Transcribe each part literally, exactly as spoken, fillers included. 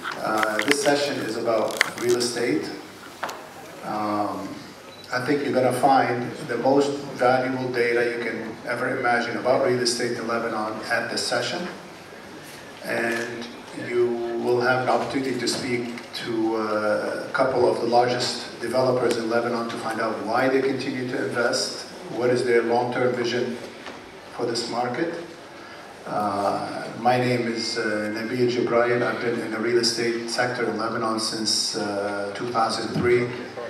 Uh, this session is about real estate. Um, I think you're going to find the most valuable data you can ever imagine about real estate in Lebanon at this session. And you will have an opportunity to speak to uh, a couple of the largest developers in Lebanon to find out why they continue to invest, what is their long-term vision for this market. Uh, my name is uh, Nabil Jibrayil. I've been in the real estate sector in Lebanon since uh, two thousand three.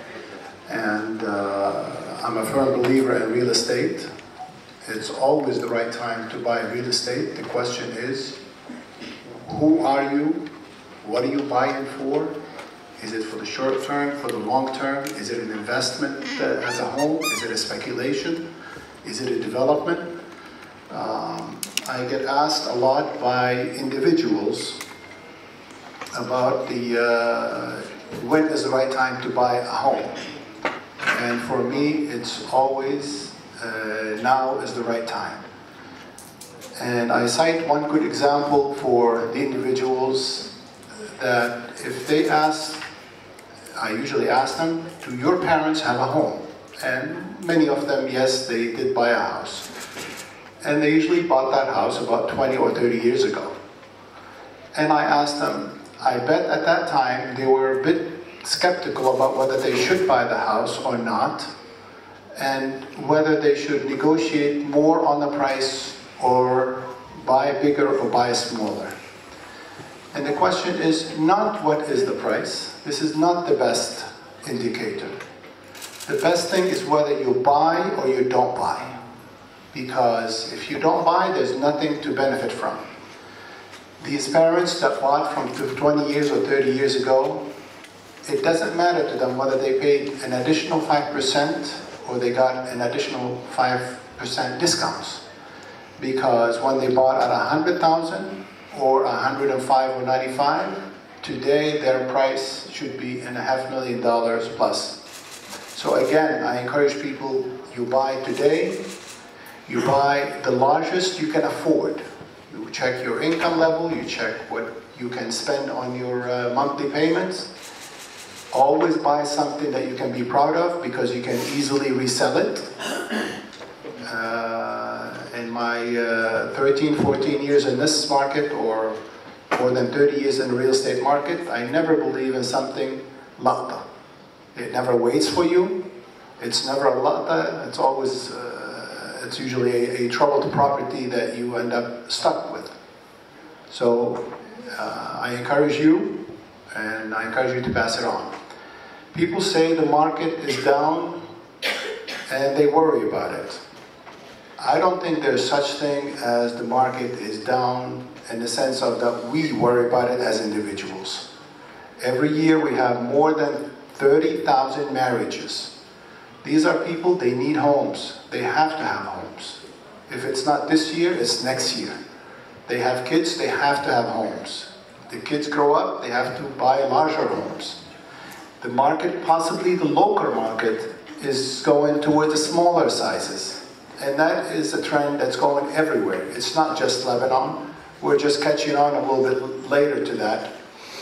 And uh, I'm a firm believer in real estate. It's always the right time to buy real estate. The question is, who are you? What are you buying for? Is it for the short term, for the long term? Is it an investment uh, as a home? Is it a speculation? Is it a development? Um, I get asked a lot by individuals about the uh, when is the right time to buy a home. And for me, it's always uh, now is the right time. And I cite one good example for the individuals that if they ask, I usually ask them, do your parents have a home? And many of them, yes, they did buy a house. And they usually bought that house about twenty or thirty years ago. And I asked them, I bet at that time they were a bit skeptical about whether they should buy the house or not, and whether they should negotiate more on the price or buy bigger or buy smaller. And the question is not what is the price. This is not the best indicator. The best thing is whether you buy or you don't buy. Because if you don't buy, there's nothing to benefit from. These parents that bought from twenty years or thirty years ago, it doesn't matter to them whether they paid an additional five percent or they got an additional five percent discounts. Because when they bought at one hundred thousand or one hundred five or ninety-five, today their price should be in a half million dollars plus. So again, I encourage people, you buy today, you buy the largest you can afford. You check your income level, you check what you can spend on your uh, monthly payments. Always buy something that you can be proud of because you can easily resell it. Uh, in my uh, thirteen, fourteen years in this market, or more than thirty years in the real estate market, I never believe in something laqta. It never waits for you. It's never a laqta. It's always, uh, it's usually a, a troubled property that you end up stuck with. So uh, I encourage you, and I encourage you to pass it on. People say the market is down, and they worry about it. I don't think there's such thing as the market is down in the sense of that we worry about it as individuals. Every year we have more than thirty thousand marriages. These are people, they need homes. They have to have homes. If it's not this year, it's next year. They have kids, they have to have homes. The kids grow up, they have to buy larger homes. The market, possibly the local market, is going towards the smaller sizes. And that is a trend that's going everywhere. It's not just Lebanon. We're just catching on a little bit later to that.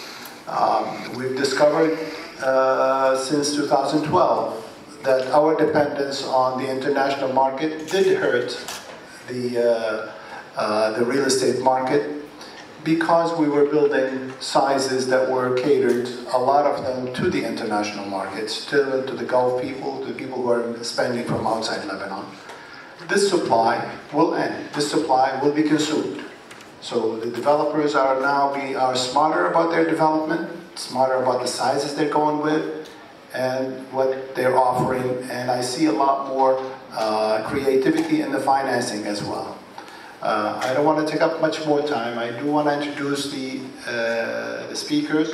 Um, we've discovered uh, since two thousand twelve that our dependence on the international market did hurt the, uh, uh, the real estate market because we were building sizes that were catered, a lot of them, to the international markets, to, to the Gulf people, to people who are spending from outside Lebanon. This supply will end. This supply will be consumed. So the developers are now be, are smarter about their development, smarter about the sizes they're going with, and what they're offering. And I see a lot more uh, creativity in the financing as well. Uh, I don't want to take up much more time. I do want to introduce the, uh, the speakers.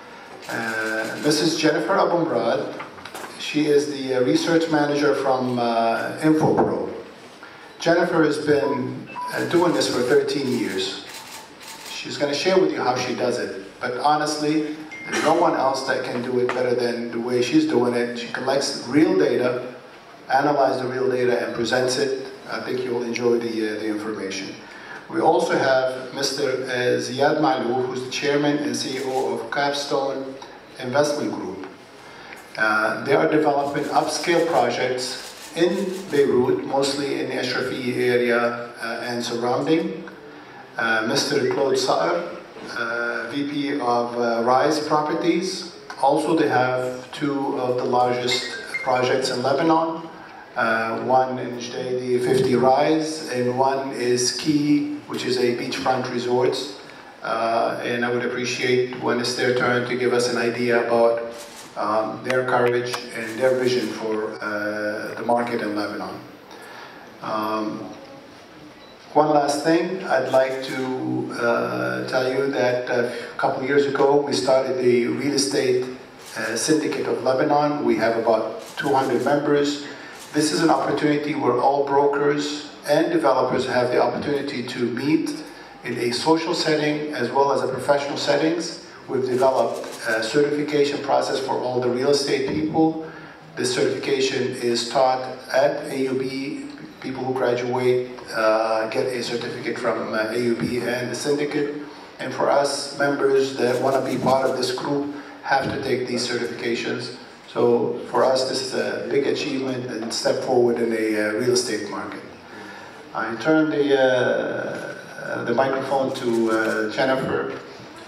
Uh, Missus Jennifer Abumrad. She is the uh, research manager from uh, InfoPro. Jennifer has been uh, doing this for thirteen years. She's going to share with you how she does it. But honestly, there's no one else that can do it better than the way she's doing it. She collects real data, analyzes the real data, and presents it. I think you'll enjoy the, uh, the information. We also have Mister uh, Ziad Malouf, who's the chairman and C E O of Capstone Investment Group. Uh, they are developing upscale projects in Beirut, mostly in the Ashrafieh area uh, and surrounding. Uh, Mister Claude Saer, uh, V P of uh, Rise Properties. Also, they have two of the largest projects in Lebanon. Uh, one in Jdeidi, fifty Rise, and one is Key, which is a beachfront resort. Uh, and I would appreciate when it's their turn to give us an idea about um, their courage and their vision for uh, the market in Lebanon. Um, one last thing, I'd like to uh, tell you that a couple of years ago we started the Real Estate uh, Syndicate of Lebanon. We have about two hundred members. This is an opportunity where all brokers and developers have the opportunity to meet in a social setting as well as a professional settings. We've developed a certification process for all the real estate people. This certification is taught at A U B. People who graduate uh, get a certificate from uh, A U B and the syndicate. And for us, members that want to be part of this group have to take these certifications. So for us, this is a big achievement and step forward in the uh, real estate market. I turn the, uh, uh, the microphone to uh, Jennifer.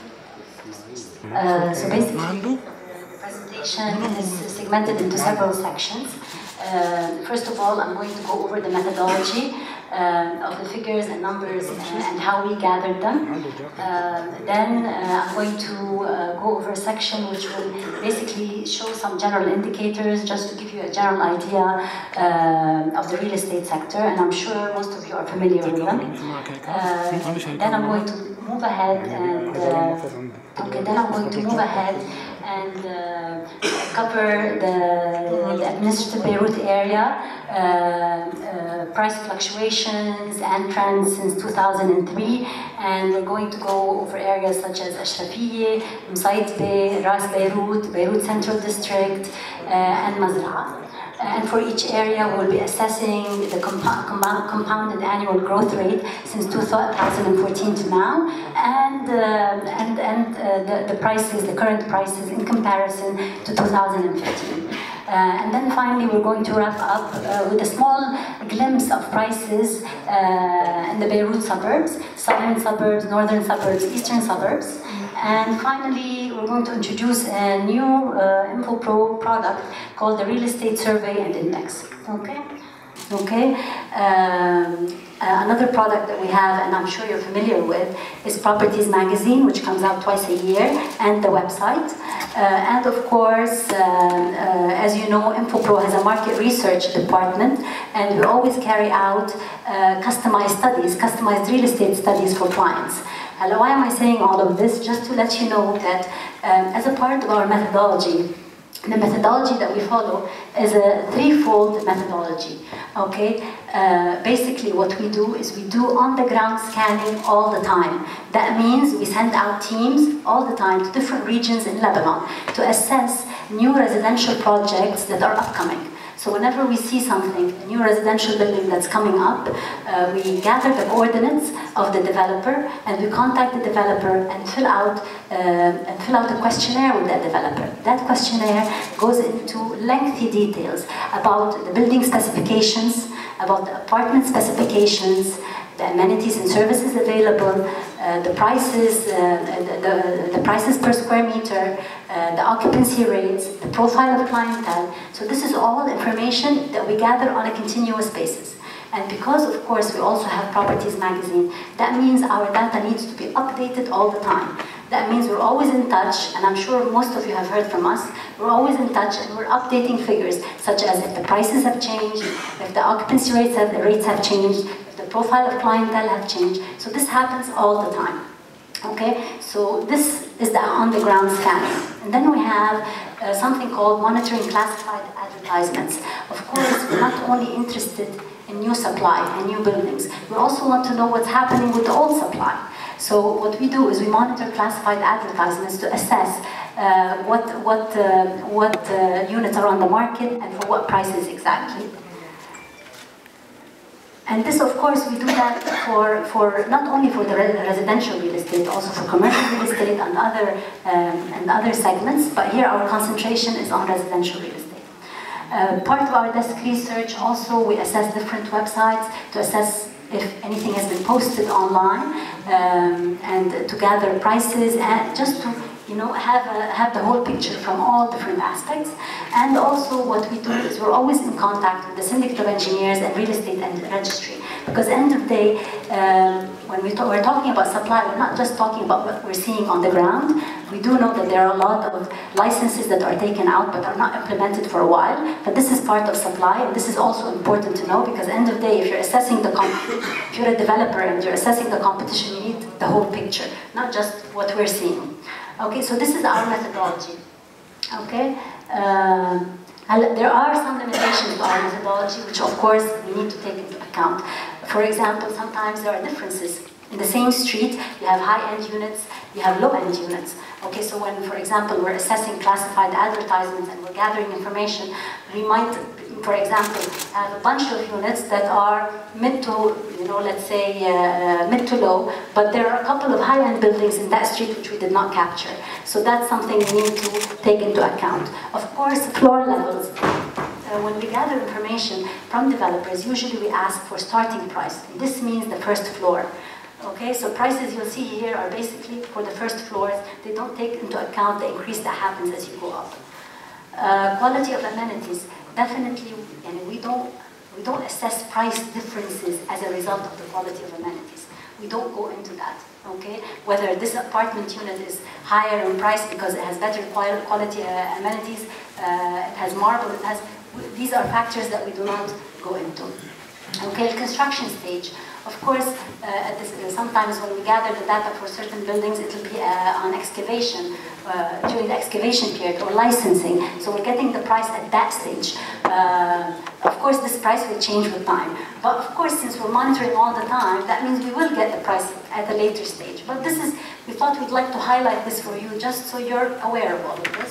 Uh, so basically, the presentation is segmented into several sections. Uh, first of all, I'm going to go over the methodology uh, of the figures and numbers uh, and how we gathered them. Uh, then uh, I'm going to uh, go over a section which will basically show some general indicators just to give you a general idea uh, of the real estate sector, and I'm sure most of you are familiar with them. Uh, then I'm going to move ahead and uh, okay, then I'm going to move ahead and uh, cover the, the administrative Beirut area, uh, uh, price fluctuations and trends since two thousand three, and we're going to go over areas such as Ashrafieh, Msaidbeh, Ras Beirut, Beirut Central District, uh, and Mazraa. And for each area, we'll be assessing the compa compa compounded annual growth rate since two thousand fourteen to now, and uh, and and uh, the, the prices, the current prices in comparison to two thousand fifteen. Uh, and then finally, we're going to wrap up uh, with a small glimpse of prices uh, in the Beirut suburbs, southern suburbs, northern suburbs, eastern suburbs. And finally, we're going to introduce a new uh, InfoPro product called the Real Estate Survey and Index. Okay? Okay. Um, uh, another product that we have, and I'm sure you're familiar with, is Properties Magazine, which comes out twice a year, and the website. Uh, and of course, uh, uh, as you know, InfoPro has a market research department, and we always carry out uh, customized studies, customized real estate studies for clients. Hello, why am I saying all of this? Just to let you know that um, as a part of our methodology, the methodology that we follow is a threefold methodology, okay? Uh, basically what we do is we do on-the-ground scanning all the time. That means we send out teams all the time to different regions in Lebanon to assess new residential projects that are upcoming. So whenever we see something, a new residential building that's coming up, uh, we gather the coordinates of the developer and we contact the developer and fill out uh, and fill out a questionnaire with that developer. That questionnaire goes into lengthy details about the building specifications, about the apartment specifications, the amenities and services available, uh, the prices, uh, the, the, the prices per square meter, uh, the occupancy rates, the profile of clientele. So this is all information that we gather on a continuous basis. And because, of course, we also have Properties Magazine, that means our data needs to be updated all the time. That means we're always in touch, and I'm sure most of you have heard from us, we're always in touch and we're updating figures, such as if the prices have changed, if the occupancy rates have, the rates have changed, if the profile of clientele have changed. So this happens all the time. Okay, so this is the on-the-ground scanning. And then we have uh, something called monitoring classified advertisements. Of course, we're not only interested in new supply and new buildings, we also want to know what's happening with the old supply. So what we do is we monitor classified advertisements to assess uh, what, what, uh, what uh, units are on the market and for what prices exactly. And this, of course, we do that for, for not only for the residential real estate, also for commercial real estate and other, um, and other segments, but here our concentration is on residential real estate. Uh, part of our desk research also, we assess different websites to assess if anything has been posted online, um, and to gather prices and just to, you know, have, a, have the whole picture from all different aspects. And also what we do is we're always in contact with the Syndicate of Engineers and Real Estate and Registry. Because at the end of the day, um, when we talk, we're talking about supply, we're not just talking about what we're seeing on the ground. We do know that there are a lot of licenses that are taken out but are not implemented for a while. But this is part of supply, and this is also important to know, because at the end of the day, if you're assessing the comp if you're a developer and you're assessing the competition, you need the whole picture, not just what we're seeing. Okay, so this is our methodology. Okay, uh, there are some limitations to our methodology, which of course we need to take into account. For example, sometimes there are differences. In the same street, you have high-end units, you have low-end units. Okay, so when, for example, we're assessing classified advertisements and we're gathering information, we might, for example, have a bunch of units that are mid to, you know, let's say uh, mid to low, but there are a couple of high-end buildings in that street which we did not capture. So that's something we need to take into account. Of course, floor levels. Uh, when we gather information from developers, usually we ask for starting price. This means the first floor. Okay, so prices you'll see here are basically for the first floors. They don't take into account the increase that happens as you go up. Uh, quality of amenities. Definitely, and we don't we don't assess price differences as a result of the quality of amenities. We don't go into that. Okay, whether this apartment unit is higher in price because it has better quality uh, amenities, uh, it has marble, it has. These are factors that we do not go into. Okay, construction stage. Of course, uh, at this, uh, sometimes when we gather the data for certain buildings, it will be uh, on excavation, uh, during the excavation period, or licensing. So we're getting the price at that stage. Uh, of course, this price will change with time. But of course, since we're monitoring all the time, that means we will get the price at a later stage. But this is, we thought we'd like to highlight this for you, just so you're aware of all of this.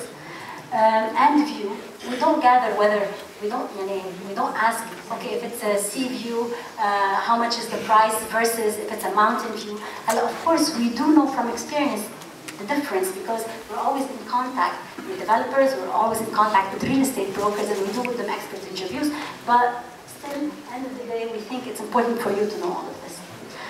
Um, and view, we don't gather whether, we don't, you know, we don't ask, okay, if it's a sea view, uh, how much is the price versus if it's a mountain view. And of course, we do know from experience the difference, because we're always in contact with developers, we're always in contact with real estate brokers, and we do with them expert interviews, but still, at the end of the day, we think it's important for you to know all of this.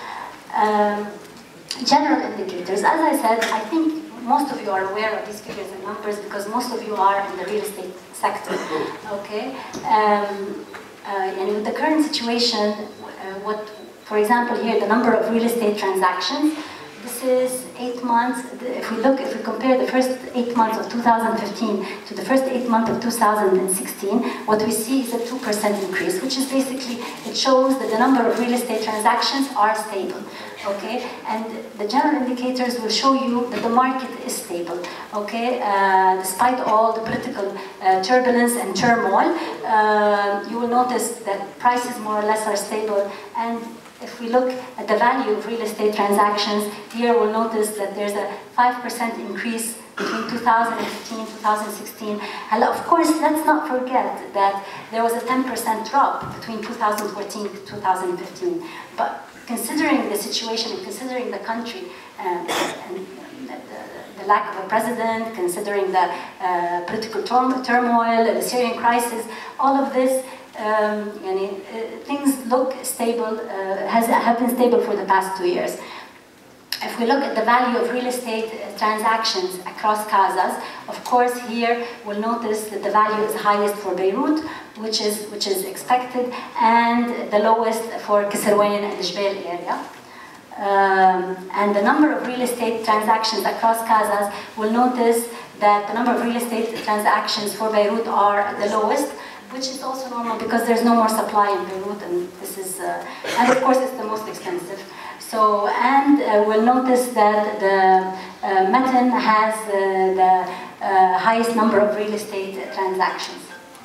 Um, general indicators, as I said, I think most of you are aware of these figures and numbers because most of you are in the real estate sector, okay? Um, uh, and with the current situation, uh, what, for example, here, the number of real estate transactions, this is eight months, if we look, if we compare the first eight months of two thousand fifteen to the first eight months of two thousand sixteen, what we see is a two percent increase, which is basically, it shows that the number of real estate transactions are stable. Okay, and the general indicators will show you that the market is stable. Okay, uh, despite all the political uh, turbulence and turmoil, uh, you will notice that prices more or less are stable. And if we look at the value of real estate transactions, here we'll notice that there's a five percent increase between two thousand fifteen and two thousand sixteen. And of course, let's not forget that there was a ten percent drop between two thousand fourteen to two thousand fifteen. But considering the situation and considering the country um, and the, the, the lack of a president, considering the uh, political turmoil, the Syrian crisis, all of this, um, you know, uh, things look stable, uh, has, have been stable for the past two years. If we look at the value of real estate transactions across Casas, of course here we'll notice that the value is highest for Beirut, which is, which is expected, and the lowest for Kisrwain and Jbeil area. Um, and the number of real estate transactions across Casas, we'll notice that the number of real estate transactions for Beirut are the lowest, which is also normal because there's no more supply in Beirut, and this is, uh, and of course it's the most expensive. So, and uh, we'll notice that the uh, Meten has uh, the uh, highest number of real estate transactions.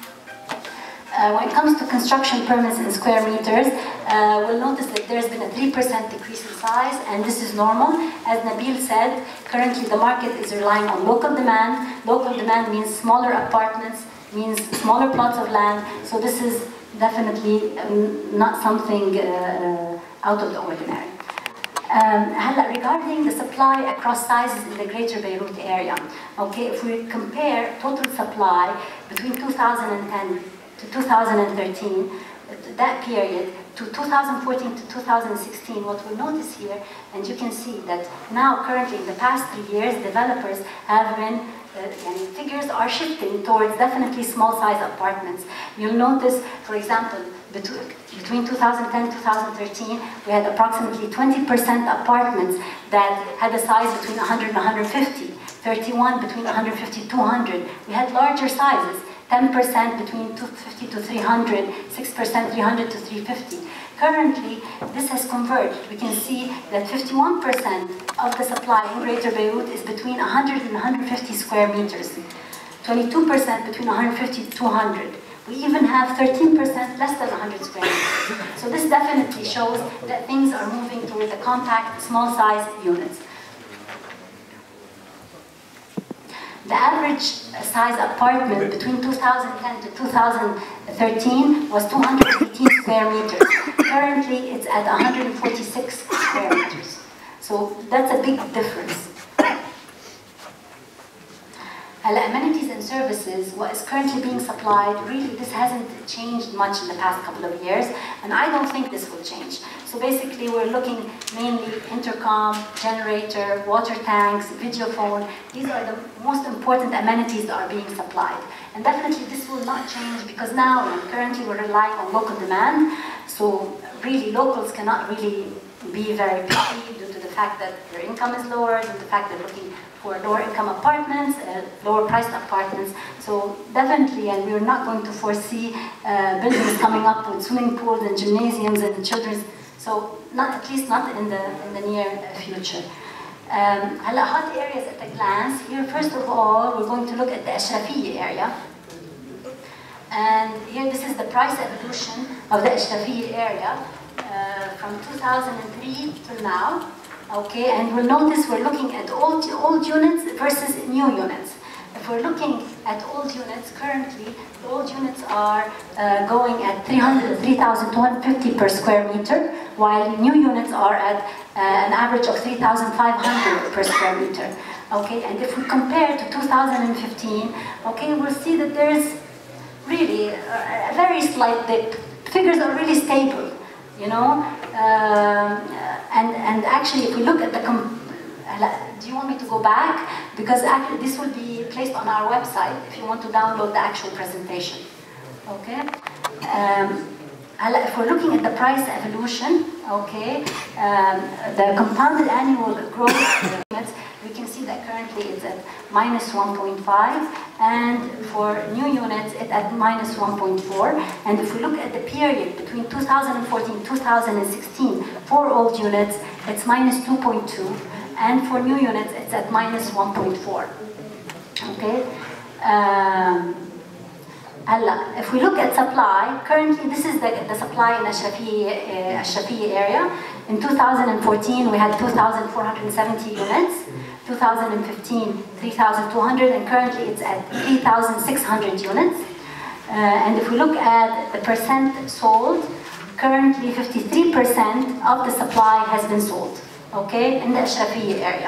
Uh, when it comes to construction permits in square meters, uh, we'll notice that there's been a three percent decrease in size, and this is normal. As Nabil said, currently the market is relying on local demand. Local demand means smaller apartments, means smaller plots of land, so this is definitely um, not something uh, out of the ordinary. Um, regarding the supply across sizes in the greater Beirut area, okay, if we compare total supply between two thousand ten to two thousand thirteen, that period, to two thousand fourteen to two thousand sixteen, what we notice here, and you can see that now currently in the past three years, developers have been Uh, and figures are shifting towards definitely small size apartments. You'll notice, for example, between, between two thousand ten and two thousand thirteen, we had approximately twenty percent apartments that had a size between one hundred and one hundred fifty, thirty-one between one hundred fifty to two hundred. We had larger sizes, ten percent between two hundred fifty to three hundred, six percent three hundred to three hundred fifty. Currently, this has converged. We can see that fifty-one percent of the supply in Greater Beirut is between one hundred and one hundred fifty square meters, twenty-two percent between one hundred fifty to two hundred. We even have thirteen percent less than one hundred square meters. So this definitely shows that things are moving toward the compact, small-size units. The average size apartment between two thousand ten to two thousand thirteen was two hundred eighteen square meters. Currently, it's at one hundred forty-six square meters. So that's a big difference. Amenities and services, what is currently being supplied, really this hasn't changed much in the past couple of years, and I don't think this will change. So basically we're looking mainly intercom, generator, water tanks, video phone. These are the most important amenities that are being supplied. And definitely this will not change because now currently we're relying on local demand. So really locals cannot really be very picky due to the fact that their income is lower, due to the fact they're looking for lower income apartments, uh, lower priced apartments. So definitely, and we're not going to foresee uh, buildings coming up with swimming pools and gymnasiums and children's, so not, at least not in the, in the near future. Um, hot areas at a glance. Here, first of all, we're going to look at the Ashrafiyya area. And here, this is the price evolution of the Ashrafiyya area uh, from two thousand three till now. Okay, and we'll notice we're looking at old, old units versus new units. If we're looking at old units, currently, the old units are uh, going at three thousand two hundred fifty per square meter, while new units are at uh, an average of three thousand five hundred per square meter. Okay, and if we compare to two thousand fifteen, okay, we'll see that there's really a, a very slight dip. Figures are really stable, you know. Um, and, and actually, if we look at the, com do you want me to go back? Because actually, this will be placed on our website if you want to download the actual presentation. Okay. Um, if we're looking at the price evolution, okay, um, the compounded annual growth estimates, we can see that currently it's at minus one point five, and for new units it's at minus one point four. And if we look at the period between two thousand fourteen and two thousand sixteen, for old units it's minus two point two, and for new units it's at minus one point four. Okay. Um, If we look at supply, currently this is the, the supply in Ashrafiyya uh, Ashrafiyya area. In two thousand fourteen, we had two thousand four hundred seventy units. two thousand fifteen, three thousand two hundred, and currently it's at three thousand six hundred units. Uh, and if we look at the percent sold, currently fifty-three percent of the supply has been sold, okay, in the Ashrafiyya area.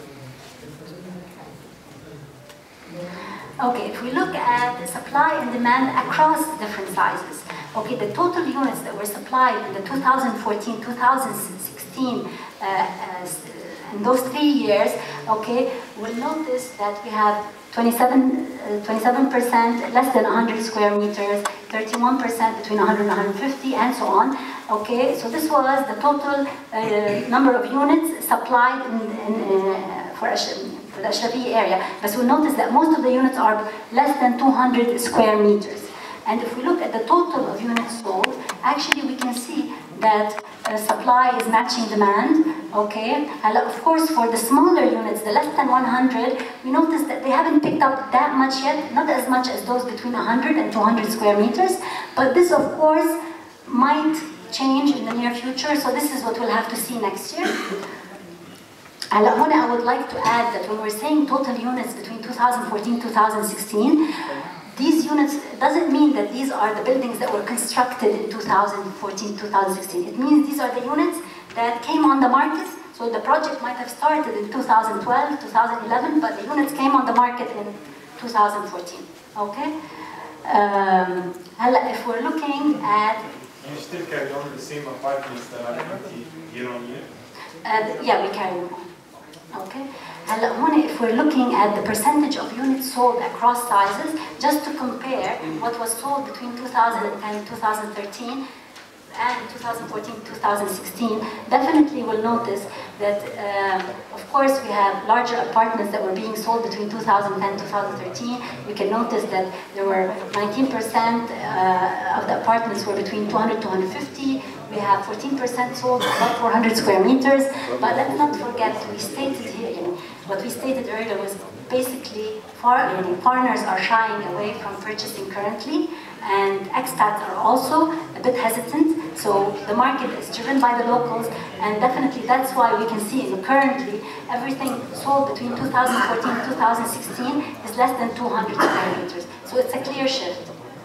Okay, if we look at the supply and demand across different sizes, okay, the total units that were supplied in the two thousand fourteen to two thousand sixteen, uh, uh, in those three years, okay, we'll notice that we have twenty-seven percent less than one hundred square meters, thirty-one percent between one hundred and one hundred fifty, and so on. Okay, so this was the total uh, number of units supplied in, in, uh, for Ashrafiyya. The Ashrafiyya area, but we'll notice that most of the units are less than two hundred square meters. And if we look at the total of units sold, actually we can see that uh, supply is matching demand, okay? And of course, for the smaller units, the less than one hundred, we notice that they haven't picked up that much yet, not as much as those between one hundred and two hundred square meters, but this, of course, might change in the near future, so this is what we'll have to see next year. And I would like to add that when we're saying total units between two thousand fourteen and two thousand sixteen, These units doesn't mean that these are the buildings that were constructed in two thousand fourteen, two thousand sixteen. It means these are the units that came on the market. So the project might have started in two thousand twelve, two thousand eleven, but the units came on the market in two thousand fourteen. Okay? Um, if we're looking at... You still carry on the same apartments that are empty year on year? Uh, yeah, we carry on. Okay? هلا هون if we're looking at the percentage of units sold across sizes, just to compare what was sold between two thousand ten, two thousand thirteen, and two thousand fourteen, two thousand sixteen, definitely will notice that, um, of course, we have larger apartments that were being sold between two thousand ten, two thousand thirteen. We can notice that there were nineteen percent uh, of the apartments were between two hundred, two hundred fifty. We have fourteen percent sold about four hundred square meters. But let's not forget, we stated here, you know, what we stated earlier was basically far, you know, foreigners are shying away from purchasing currently, and expats are also a bit hesitant. So the market is driven by the locals, and definitely that's why we can see in currently everything sold between two thousand fourteen and two thousand sixteen is less than two hundred square meters. So it's a clear shift.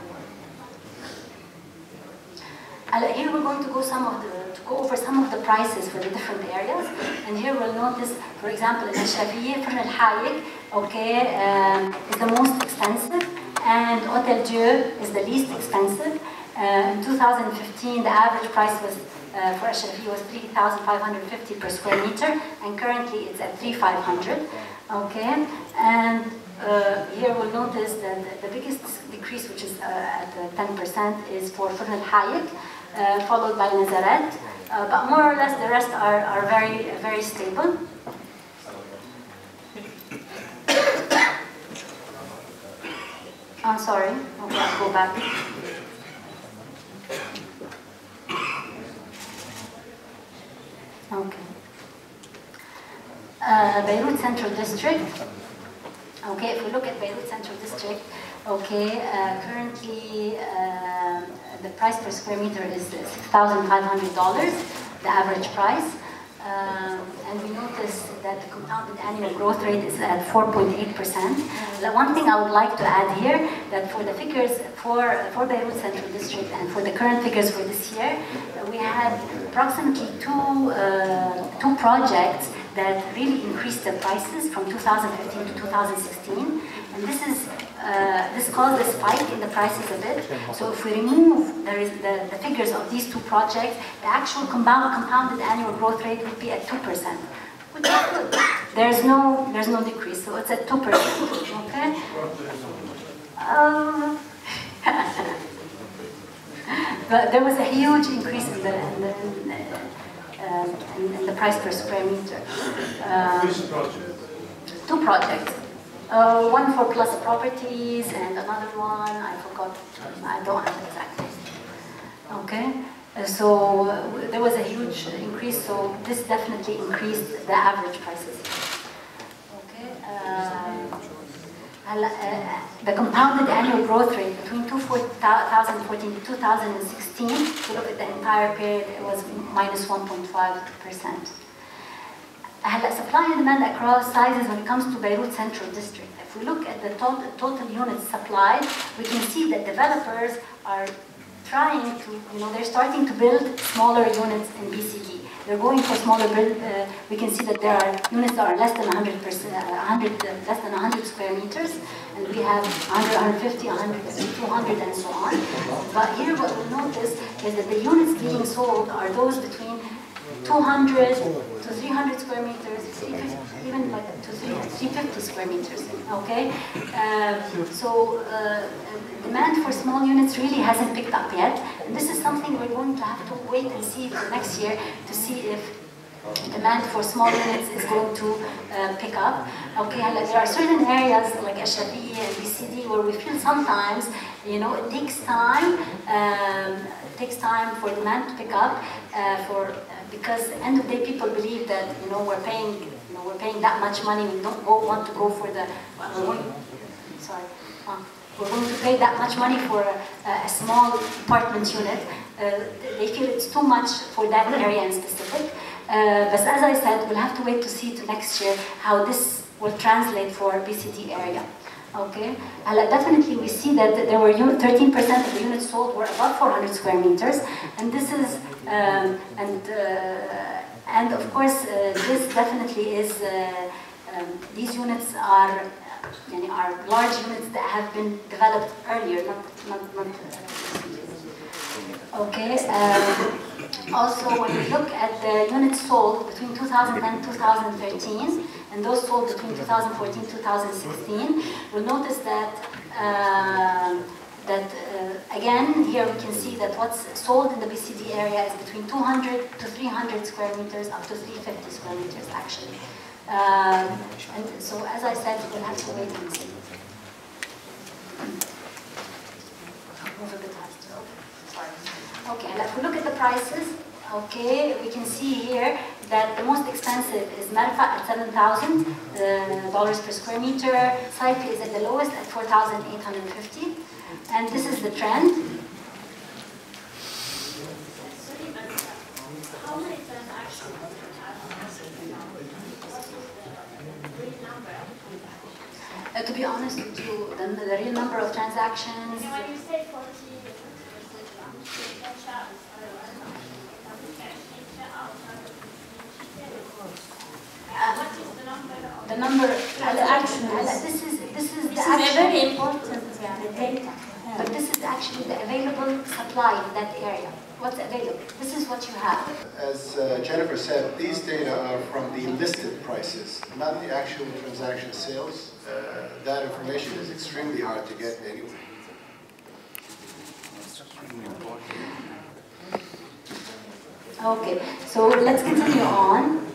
Here we're going to go some of the to go over some of the prices for the different areas, and here we'll notice, for example, in Ashrafieh, Farn El Hayek, okay, um, is the most expensive, and Hotel Dieu is the least expensive. Uh, in two thousand fifteen, the average price was uh, for Ashrafieh was three thousand five hundred fifty per square meter, and currently it's at three thousand five hundred. Okay, and uh, here we'll notice that the biggest decrease, which is uh, at ten percent, is for Farn El Hayek. Uh, followed by Nazaret, uh, but more or less the rest are, are very, very stable. I'm sorry, okay, I'll go back. Okay. Uh, Beirut Central District. Okay, if we look at Beirut Central District, okay, uh, currently uh, the price per square meter is six thousand five hundred dollars, the average price. Um, and we notice that the compounded annual growth rate is at four point eight percent. The one thing I would like to add here, that for the figures for, for Beirut Central District and for the current figures for this year, we had approximately two, uh, two projects that really increased the prices from two thousand fifteen to two thousand sixteen. And this is uh, this caused a spike in the prices a bit. So if we remove the, the, the figures of these two projects, the actual compound, compounded annual growth rate would be at two percent, which is good. There's no, there's no decrease, so it's at two percent, okay? Um, but there was a huge increase in the, in the, in the, uh, in, in the price per square meter. Um, two projects. Uh, one for Plus Properties and another one, I forgot, I don't have exactly. Okay, uh, so uh, there was a huge increase, so this definitely increased the average prices. Okay, uh, uh, the compounded annual growth rate between two thousand fourteen to two thousand sixteen, if you look at the entire period, it was minus one point five percent. Supply and demand across sizes when it comes to Beirut Central District. If we look at the total, total units supplied, we can see that developers are trying to, you know, they're starting to build smaller units in B C D. They're going for smaller build. Uh, we can see that there are units that are less than one hundred percent, one hundred, uh, less than one hundred square meters, and we have one hundred, one fifty, one hundred, two hundred, and so on. But here, what we notice is that the units being sold are those between two hundred to three hundred square meters, even like to three hundred fifty square meters. Okay, uh, so uh, demand for small units really hasn't picked up yet, and this is something we're going to have to wait and see for next year to see if demand for small units is going to uh, pick up. Okay, like there are certain areas like Ashrafieh and B C D where we feel sometimes, you know, it takes time. Um, it takes time for demand to pick up. Uh, for uh, because at the end of the day, people believe that, you know, we're paying, you know, we're paying that much money. We don't go, want to go for the. Well, we're going, sorry. Uh, we're going to pay that much money for a, a small apartment unit. Uh, they feel it's too much for that area in specific. Uh, but as I said, we'll have to wait to see to next year how this will translate for B C D area. Okay, and definitely we see that there were thirteen percent of the units sold were above four hundred square meters, and this is um, and uh, and of course uh, this definitely is uh, um, these units are uh, are large units that have been developed earlier, not not not. Uh, okay. Um, also, when we look at the units sold between two thousand ten and two thousand thirteen. And those sold between two thousand fourteen and two thousand sixteen, we'll notice that, uh, that uh, again, here we can see that what's sold in the B C D area is between two hundred to three hundred square meters, up to three hundred fifty square meters actually. Um, and so, as I said, we'll have to wait and see. I'll move a bit faster. Sorry. Okay, and if we look at the prices, okay, we can see here that the most expensive is Marfa at seven thousand dollars per square meter. Saifi is at the lowest at four thousand eight hundred fifty. And this is the trend. How many transactions Uh, to be honest with you, the, the real number of transactions. when you say forty, Uh, what is the number of the number, Transactions. uh, this is this is the This is actual, very important, yeah, the data. but this is actually the available supply in that area. What's available? This is what you have. As uh, Jennifer said, these data are from the listed prices, not the actual transaction sales. Uh, that information is extremely hard to get anyway. Okay, so let's continue on.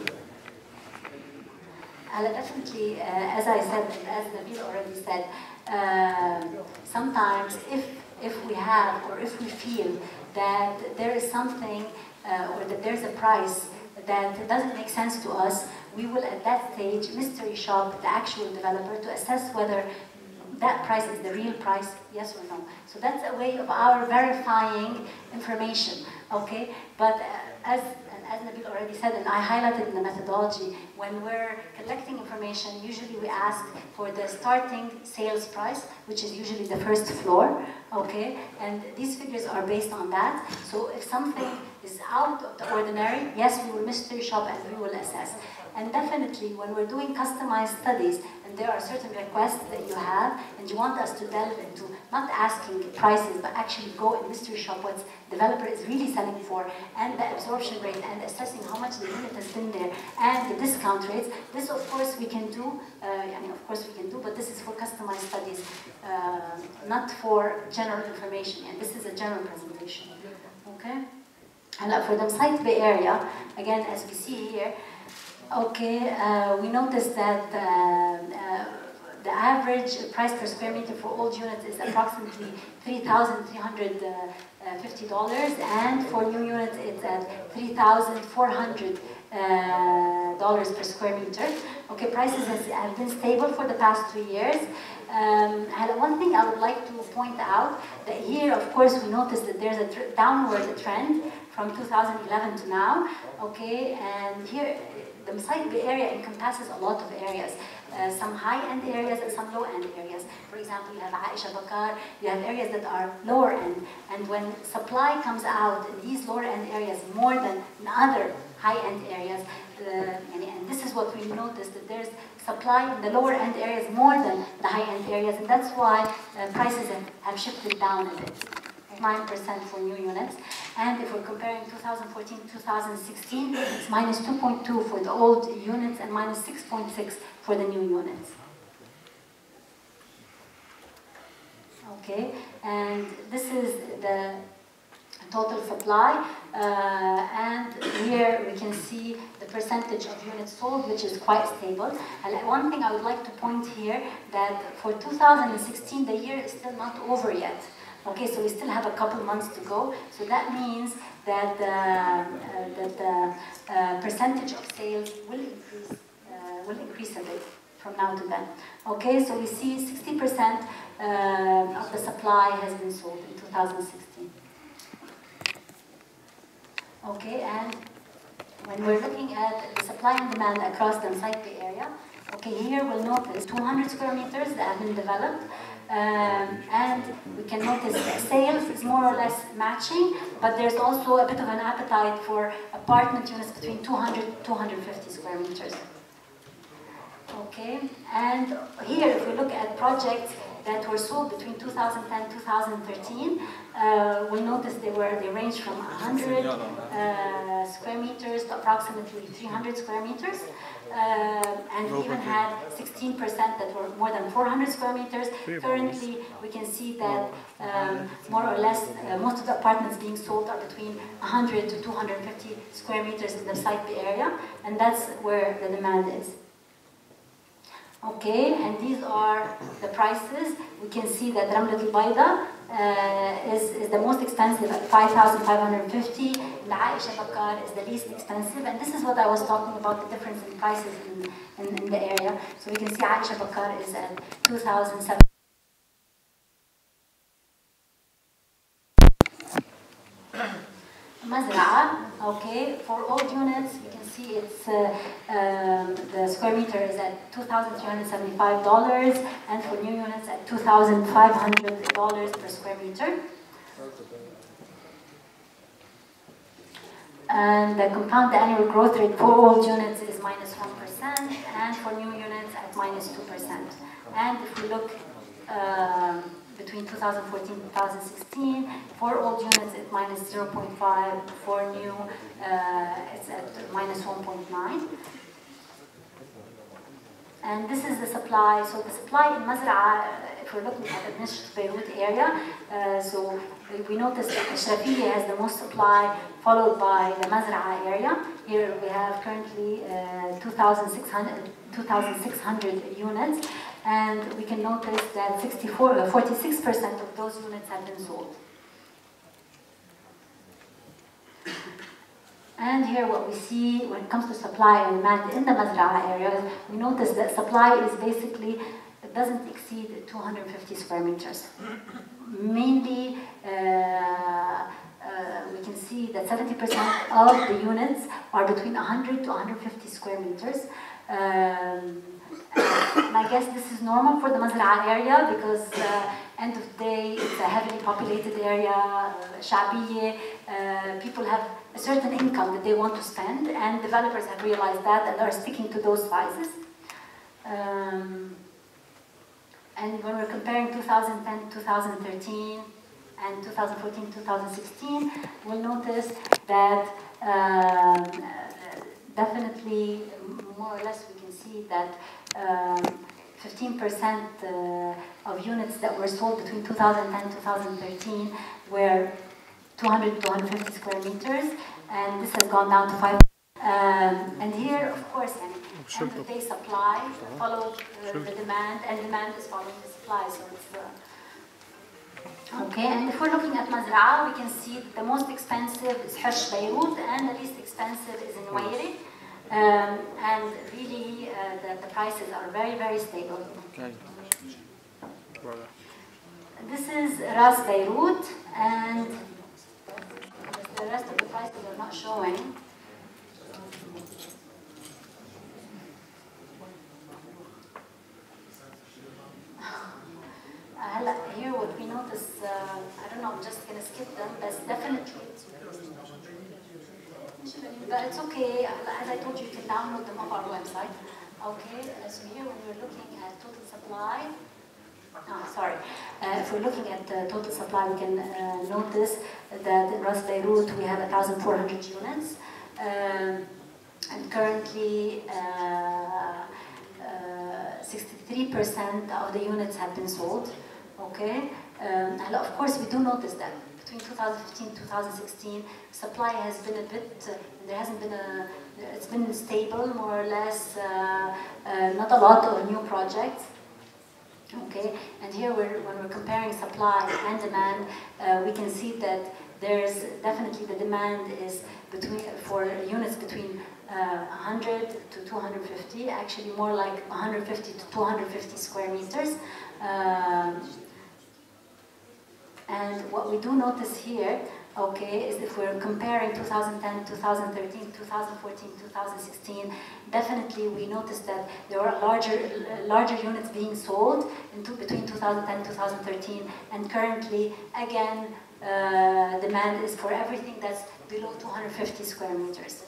Uh, definitely, uh, as I said, as Nabil already said, uh, sometimes if if we have or if we feel that there is something uh, or that there's a price that doesn't make sense to us, we will at that stage mystery shop the actual developer to assess whether that price is the real price, yes or no. So that's a way of our verifying information, okay? But uh, as as Nabil already said, and I highlighted in the methodology, when we're collecting information, usually we ask for the starting sales price, which is usually the first floor, okay? And these figures are based on that. So if something is out of the ordinary, yes, we will mystery shop and we will assess. And definitely, when we're doing customized studies, and there are certain requests that you have, and you want us to delve into not asking prices, but actually go and mystery shop what developer is really selling for, and the absorption rate, and assessing how much the unit has been there, and the discount rates. This, of course, we can do. Uh, I mean, of course, we can do, but this is for customized studies, uh, not for general information. And this is a general presentation. Okay. And uh, for the Site Bay area, again, as we see here. Okay, uh, we noticed that uh, uh, the average price per square meter for old units is approximately three thousand three hundred fifty dollars, and for new units it's at three thousand four hundred dollars uh, per square meter. Okay, prices has, have been stable for the past two years. Um, and one thing I would like to point out, that here, of course, we noticed that there's a tr downward trend from two thousand eleven to now. Okay, and here, the Site Bay area encompasses a lot of areas, uh, some high-end areas and some low-end areas. For example, you have Aisha Bakar, you have areas that are lower-end, and when supply comes out in these lower-end areas more than in other high-end areas, uh, and, and this is what we noticed, that there's supply in the lower-end areas more than the high-end areas, and that's why uh, prices have, have shifted down a bit. nine percent for new units. And if we're comparing two thousand fourteen to two thousand sixteen, it's minus two point two for the old units and minus six point six for the new units. Okay, and this is the total supply, uh, and here we can see the percentage of units sold, which is quite stable. And one thing I would like to point here, that for two thousand sixteen, the year is still not over yet. Okay, so we still have a couple months to go. So that means that the, uh, that the uh, percentage of sales will increase, uh, will increase a bit from now to then. Okay, so we see sixty percent uh, of the supply has been sold in two thousand sixteen. Okay, and when we're looking at the supply and demand across the Site Bay area, Okay, here we'll notice two hundred square meters that have been developed. Um, and we can notice that sales is more or less matching, but there's also a bit of an appetite for apartment units between two hundred to two hundred fifty square meters. Okay, and here if we look at projects that were sold between two thousand ten and two thousand thirteen, uh, we notice they were they range from one hundred uh, square meters to approximately three hundred square meters. Uh, and we even had sixteen percent that were more than four hundred square meters. Currently, we can see that um, more or less uh, most of the apartments being sold are between one hundred to two hundred fifty square meters in the Site B area, and that's where the demand is. Okay, and these are the prices. We can see that Ramlat al-Bayda uh, is, is the most expensive at five thousand five hundred fifty. The Aisha Bakar is the least expensive, and this is what I was talking about, the difference in prices in, in, in the area. So we can see Aisha Bakar is at two thousand seven. Mazra'a, okay, for old units, we can see it's uh, um, the square meter is at two thousand three hundred seventy-five dollars, and for new units at two thousand five hundred dollars per square meter. And the compound annual growth rate for old units is minus one percent, and for new units at minus two percent. And if we look uh, between two thousand fourteen and two thousand sixteen, for old units it's minus zero point five, for new uh, it's at minus one point nine. And this is the supply. So the supply in Mazra'a, if we're looking at the Nisht Beirut area, uh, so we notice that Ashrafiyya has the most supply, followed by the Mazra'a area. Here we have currently uh, two thousand six hundred units, and we can notice that sixty-four, forty-six percent of those units have been sold. And here what we see when it comes to supply and demand in the Mazra'a areas, we notice that supply is basically, it doesn't exceed two hundred fifty square meters. Mainly, uh, uh, we can see that seventy percent of the units are between one hundred to one hundred fifty square meters. Um, and I guess this is normal for the Mazra'a area because uh, end of the day, it's a heavily populated area, uh, Sha'biyya, uh, people have a certain income that they want to spend, and developers have realized that and are sticking to those sizes. Um, and when we're comparing two thousand ten to two thousand thirteen and two thousand fourteen to two thousand sixteen, we'll notice that um, definitely, more or less, we can see that fifteen percent um, uh, of units that were sold between two thousand ten and two thousand thirteen were two hundred to two hundred fifty square meters, and this has gone down to five. Um, and here, of course, and end of day supply followed uh, the demand, and demand is following the supply. So it's uh, okay. And if we're looking at Mazra'a, we can see the most expensive is Hirsh Beirut, and the least expensive is in Nuwairi. Um, and really, uh, the, the prices are very, very stable. Okay. This is Ras Beirut, and the rest of the prices are not showing. Uh, here, what we notice, uh, I don't know, I'm just going to skip them, but definitely. But it's okay, as I told you, you can download them off our website. Okay, so here when we're looking at total supply, oh, sorry, uh, if we're looking at the total supply, we can uh, notice that in Ras Beirut we have one thousand four hundred units, um, and currently sixty-three percent uh, uh, of the units have been sold. Okay, um, and of course we do notice that between two thousand fifteen and two thousand sixteen, supply has been a bit, uh, there hasn't been a, it's been stable, more or less, uh, uh, not a lot of new projects. Okay, and here we're, when we're comparing supply and demand, uh, we can see that there's definitely the demand is between, for units between uh, one hundred to two hundred fifty, actually more like one hundred fifty to two hundred fifty square meters. Um, And what we do notice here okay, is if we're comparing two thousand ten, two thousand thirteen, two thousand fourteen, two thousand sixteen, definitely we noticed that there were larger, larger units being sold in two, between two thousand ten and two thousand thirteen, and currently, again, uh, demand is for everything that's below two hundred fifty square meters.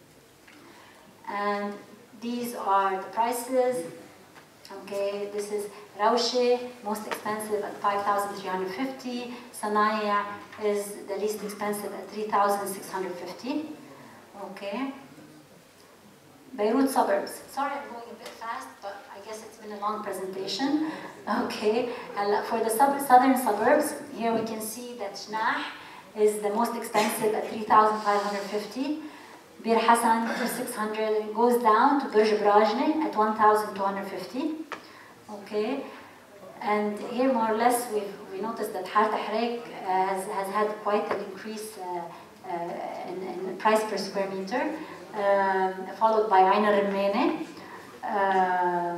And these are the prices. Okay, this is Raushe, most expensive at five thousand three hundred fifty. Sanaya is the least expensive at three thousand six hundred fifty. Okay. Beirut suburbs. Sorry, I'm going a bit fast, but I guess it's been a long presentation. Okay. And for the sub southern suburbs, here we can see that Shnah is the most expensive at three thousand five hundred fifty. Bir Hassan to six hundred, goes down to Burj Brajne at one thousand two hundred fifty. Okay, and here more or less we've, we noticed that Har Tahrik uh, has, has had quite an increase uh, uh, in, in price per square meter, um, followed by Ain al-Rimmene. Uh,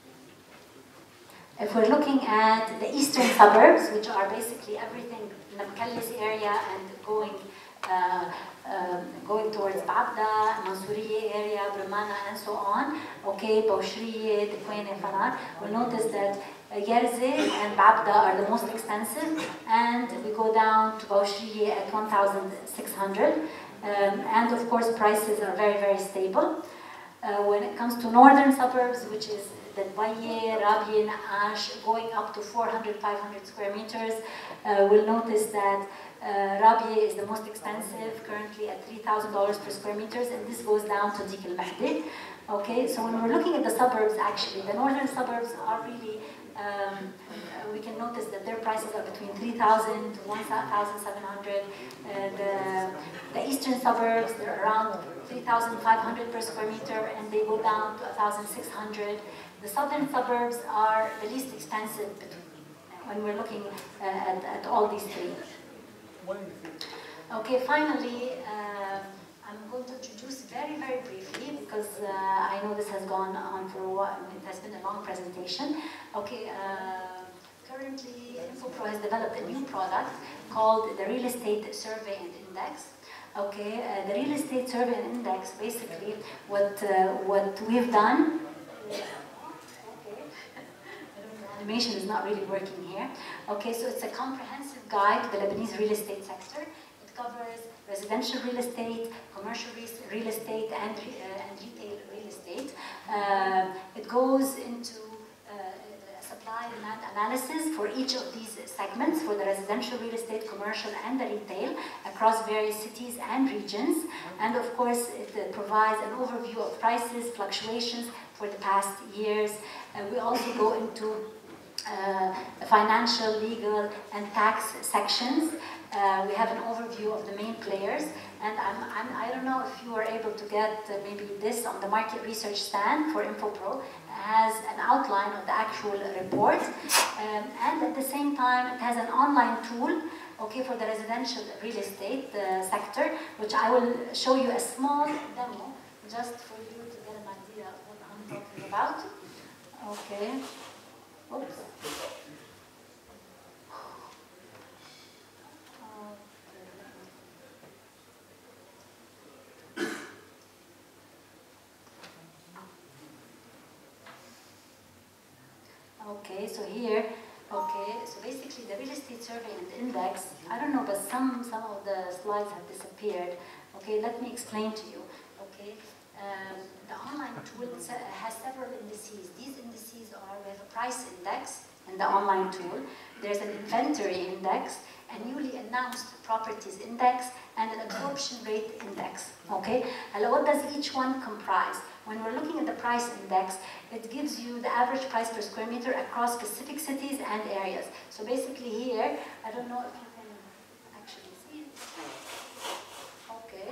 if we're looking at the eastern suburbs, which are basically everything in the Mkallis area and going uh, Uh, going towards Babda, Mansouriye area, Brumana, and so on. Okay, Baushriye, Dekwene, Fanar. We'll notice that uh, Yerze and Babda are the most expensive, and we go down to Baushriye at one thousand six hundred. Um, and of course, prices are very, very stable. Uh, when it comes to northern suburbs, which is the Baye, Rabie, Naash, going up to four hundred, five hundred square meters, uh, we'll notice that Uh, Rabie is the most expensive, currently at three thousand dollars per square meters, and this goes down to Dik al-Mahdi. Okay, so when we're looking at the suburbs, actually, the northern suburbs are really, um, uh, we can notice that their prices are between three thousand to one thousand seven hundred. Uh, the, the eastern suburbs, they're around three thousand five hundred per square meter, and they go down to one thousand six hundred. The southern suburbs are the least expensive when we're looking uh, at, at all these three. Okay, finally, uh, I'm going to introduce very, very briefly, because uh, I know this has gone on for a while, it has been a long presentation. Okay, uh, currently, InfoPro has developed a new product called the Real Estate Survey and Index. Okay, uh, the Real Estate Survey and Index, basically, what, uh, what we've done, animation is not really working here. Okay, so it's a comprehensive guide to the Lebanese real estate sector. It covers residential real estate, commercial real estate, and, uh, and retail real estate. Uh, it goes into uh, supply and demand analysis for each of these segments, for the residential real estate, commercial, and the retail, across various cities and regions. And of course, it uh, provides an overview of prices, fluctuations for the past years. Uh, we also go into Uh, financial, legal, and tax sections. Uh, we have an overview of the main players, and I'm, I'm, I don't know if you are able to get uh, maybe this on the market research stand for InfoPro. It has an outline of the actual report, um, and at the same time, it has an online tool, okay, for the residential real estate uh, sector, which I will show you a small demo, just for you to get an idea of what I'm talking about. Okay. Oops. Okay, so here, okay, so basically the real estate survey and index, I don't know, but some, some of the slides have disappeared. Okay, let me explain to you. Okay, um, the online tool has several indices. These indices are, we have a price index in the online tool. There's an inventory index, a newly announced properties index, and an absorption rate index. Okay, and what does each one comprise? When we're looking at the price index, it gives you the average price per square meter across specific cities and areas. So basically here, I don't know if you can actually see it. Okay.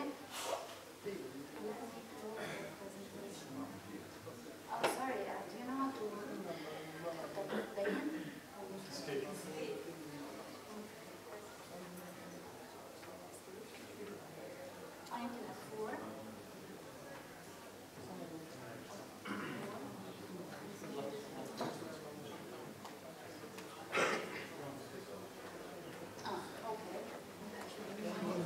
Oh, sorry, uh, do you know how to put the play in? Escape. Find F four. Oh, okay.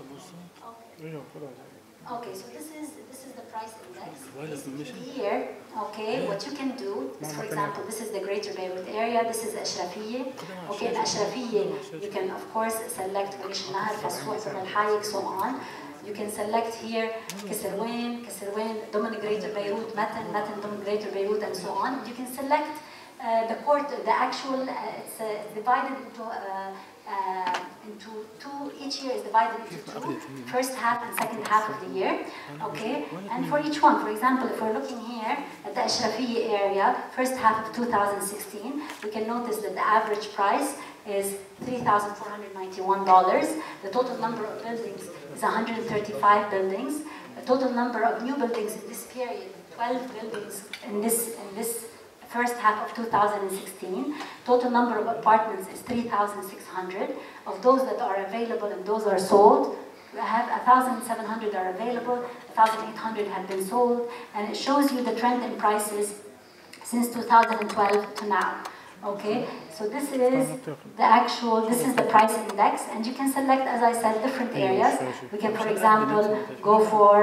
Okay, so this is this is the price index. Basically here, okay, what you can do is, for example, this is the Greater Beirut area. This is Ashrafiyeh. Okay, in Ashrafiyeh, you can of course select Karish Nahar, Fassour, Al Hayek, so on. You can select here Kasserwan, Kasserwan, Domin Greater Beirut, Matan, Matan, Domin Greater Beirut, and so on. You can select uh, the quarter, the actual. Uh, it's uh, divided into. Uh, Uh, into two, each year is divided into two, first half and second half of the year, okay? And for each one, for example, if we're looking here at the Ashrafiyeh area, first half of two thousand sixteen, we can notice that the average price is three thousand four hundred ninety-one dollars. The total number of buildings is one hundred thirty-five buildings. The total number of new buildings in this period, twelve buildings in this, in this first half of two thousand sixteen. Total number of apartments is three thousand six hundred. Of those that are available and those are sold, we have one thousand seven hundred are available, one thousand eight hundred have been sold, and it shows you the trend in prices since two thousand twelve to now. Okay, so this is the actual, this is the price index, and you can select, as I said, different areas. We can, for example, go for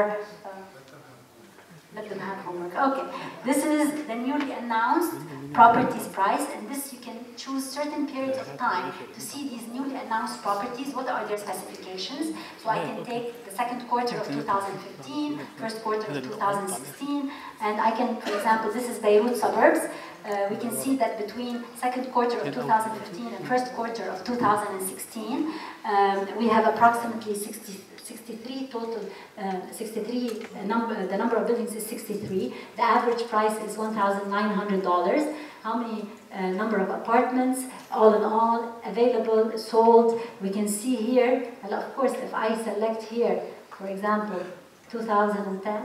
let them have homework. Okay, this is the newly announced properties price, and this you can choose certain periods of time to see these newly announced properties, what are their specifications. So I can take the second quarter of two thousand fifteen, first quarter of two thousand sixteen, and I can, for example, this is Beirut suburbs. Uh, we can see that between second quarter of two thousand fifteen and first quarter of two thousand sixteen, um, we have approximately sixty, sixty-three total, uh, sixty-three uh, number, the number of buildings is sixty-three. The average price is one thousand nine hundred dollars. How many uh, number of apartments, all in all, available, sold. We can see here, and of course, if I select here, for example, two thousand ten.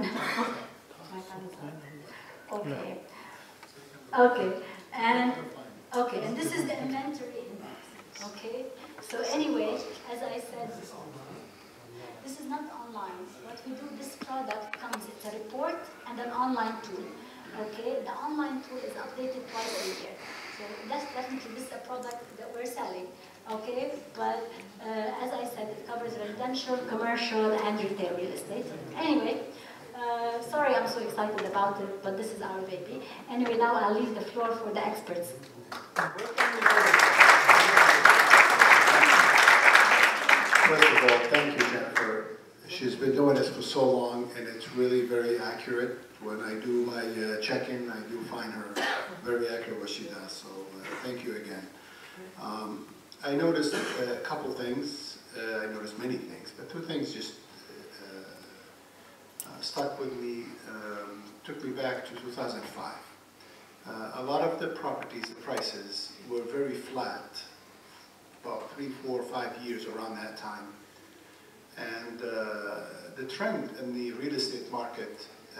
Okay. Okay, and okay, and this is the inventory index. Okay, so anyway, as I said, this is not online. What we do, this product comes, it's a report and an online tool. Okay, the online tool is updated twice a year. So that's definitely, this is a product that we're selling. Okay, but uh, as I said, it covers residential, commercial, and retail real estate. Anyway, uh, sorry I'm so excited about it, but this is our baby. Anyway, now I'll leave the floor for the experts. First of all, thank you, Jennifer. She's been doing this for so long, and it's really very accurate. When I do my uh, check-in, I do find her very accurate what she does, so uh, thank you again. Um, I noticed a couple things. Uh, I noticed many things, but two things just uh, uh, stuck with me, um, took me back to two thousand five. Uh, a lot of the properties, the prices, were very flat, about three, four, five years around that time. And uh, the trend in the real estate market uh,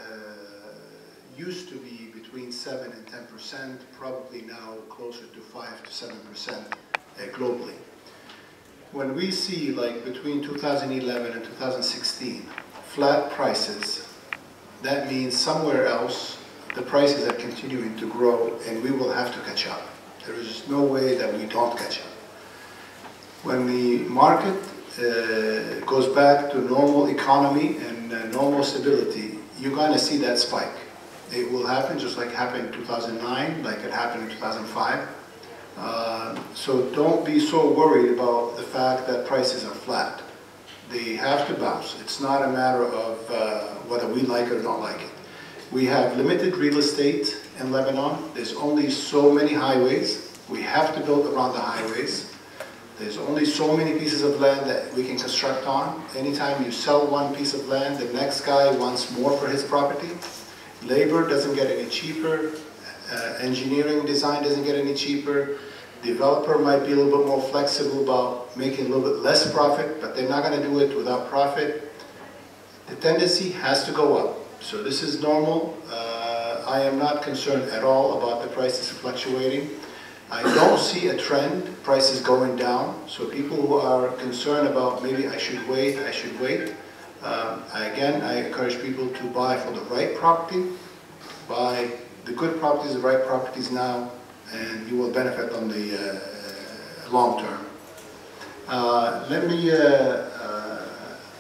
used to be between seven and ten percent, probably now closer to five to seven percent uh, globally. When we see, like, between two thousand eleven and two thousand sixteen, flat prices, that means somewhere else the prices are continuing to grow, and we will have to catch up. There is no way that we don't catch up. When the market uh, goes back to normal economy and uh, normal stability, you're going to see that spike. It will happen just like it happened in two thousand nine, like it happened in two thousand five. Uh, so don't be so worried about the fact that prices are flat. They have to bounce. It's not a matter of uh, whether we like it or don't like it. We have limited real estate in Lebanon. There's only so many highways. We have to build around the highways. There's only so many pieces of land that we can construct on. Anytime you sell one piece of land, the next guy wants more for his property. Labor doesn't get any cheaper. Uh, engineering design doesn't get any cheaper. Developer might be a little bit more flexible about making a little bit less profit, but they're not going to do it without profit. The tendency has to go up. So this is normal. Uh, I am not concerned at all about the prices fluctuating. I don't see a trend, prices going down. So people who are concerned about maybe I should wait, I should wait. Um, again, I encourage people to buy for the right property, buy the good properties, the right properties now, and you will benefit on the uh, long term. Uh, let me uh, uh,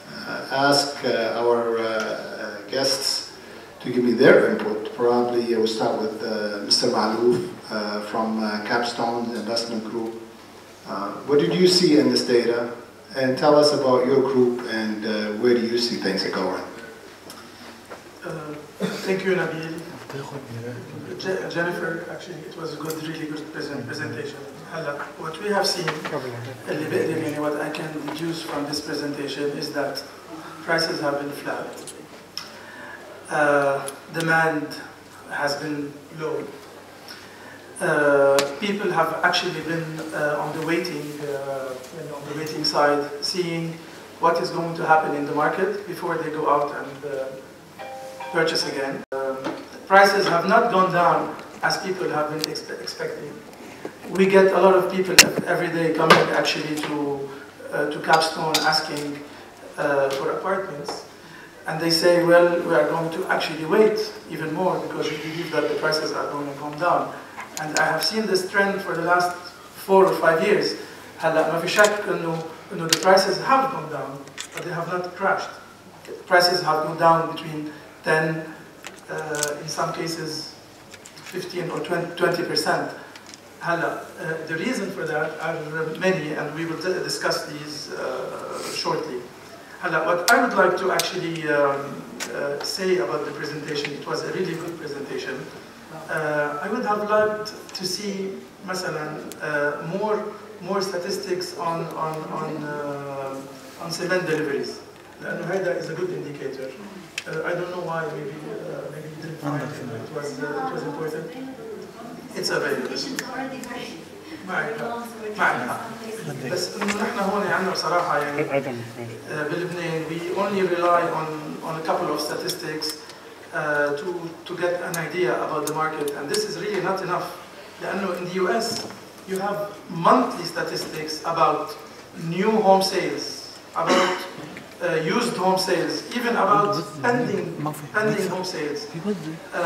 ask uh, our uh, uh, guests to give me their input. Probably I will start with uh, Mister Malouf uh, from uh, Capstone Investment Group. Uh, what did you see in this data? And tell us about your group and uh, where do you see things are going? Uh, thank you, Nabil. Je Jennifer, actually, it was a good, really good present presentation. Hala, what we have seen, اللي بقدر يعني what I can deduce from this presentation is that prices have been flat. Uh, demand has been low. Uh, people have actually been uh, on the waiting, uh, you know, on the waiting side, seeing what is going to happen in the market before they go out and uh, purchase again. Um, prices have not gone down as people have been expe expecting. We get a lot of people every day coming actually to uh, to Capstone asking uh, for apartments, and they say, well, we are going to actually wait even more because we believe that the prices are going to come down. And I have seen this trend for the last four or five years. هلا ما في شك إنه إنه the prices have gone down, but they have not crashed. The prices have gone down between ten, uh, in some cases, fifteen or twenty percent. هلا uh, the reason for that are many, and we will discuss these uh, shortly. هلا what I would like to actually um, uh, say about the presentation, it was a really good presentation. Uh, I would have liked to see, مثلا, uh, more more statistics on on on uh, on cement deliveries. لأنه هذا is a good indicator. Uh, I don't know why. Maybe uh, maybe you didn't find it. It was uh, it was important. It's available. معك معك بس إنه نحن هون عندنا بصراحة يعني بلبنان we only rely on on a couple of statistics Uh, to, to get an idea about the market, and this is really not enough. لأنه in the U S you have monthly statistics about new home sales, about uh, used home sales, even about pending, pending home sales. Uh,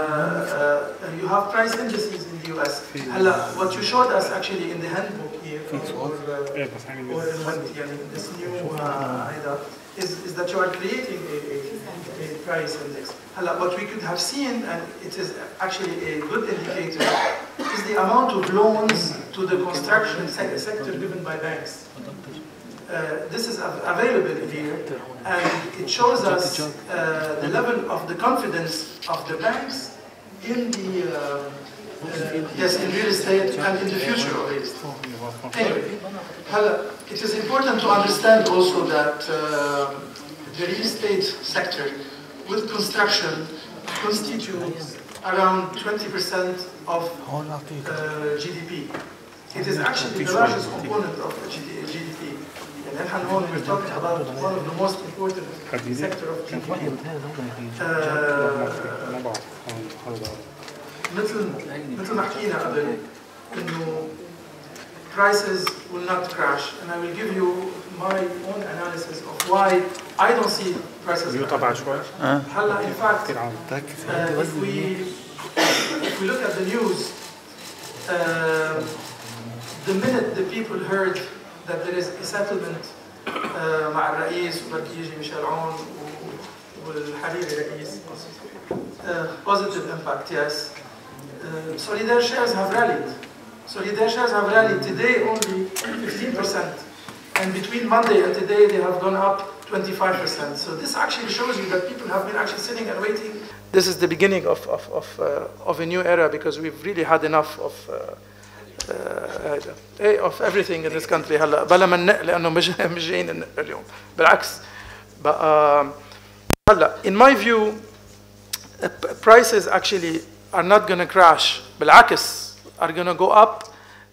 uh, you have price indices in the U S. هلا what you showed us actually in the handbook here, or, uh, or in this new uh, is, is that you are creating a, a, a price index. Hala, what we could have seen, and it is actually a good indicator, is the amount of loans to the construction sector given by banks. Uh, this is available here, and it shows us uh, the level of the confidence of the banks in the uh, uh, yes, in real estate and in the future of real estate. Anyway, hala, it is important to understand also that uh, the real estate sector with construction constitutes around twenty percent of uh, G D P. It is actually the largest component of the G D P. And then we're talking about one of the most important sector of G D P. مثل مثل ما حكينا قبل إنه prices will not crash, and I will give you my own analysis of why I don't see prices crash. هلا, in fact, uh, if we if we look at the news, uh, the minute the people heard that there is a settlement uh, مع الرئيس وبركي يجي ميشيل عون والحريري رئيس, uh, positive impact, yes. Uh, Solidaire shares have rallied. Solidaire shares have rallied today only fifteen percent, and between Monday and today they have gone up twenty-five percent. So this actually shows you that people have been actually sitting and waiting. This is the beginning of of of, uh, of a new era, because we've really had enough of uh, uh, of everything in this country. هلا بلا ما ننق لأنه مش مش جايين ننق اليوم. بالعكس. هلا, in my view, uh, prices actually are not going to crash. بالعكس, are going to go up.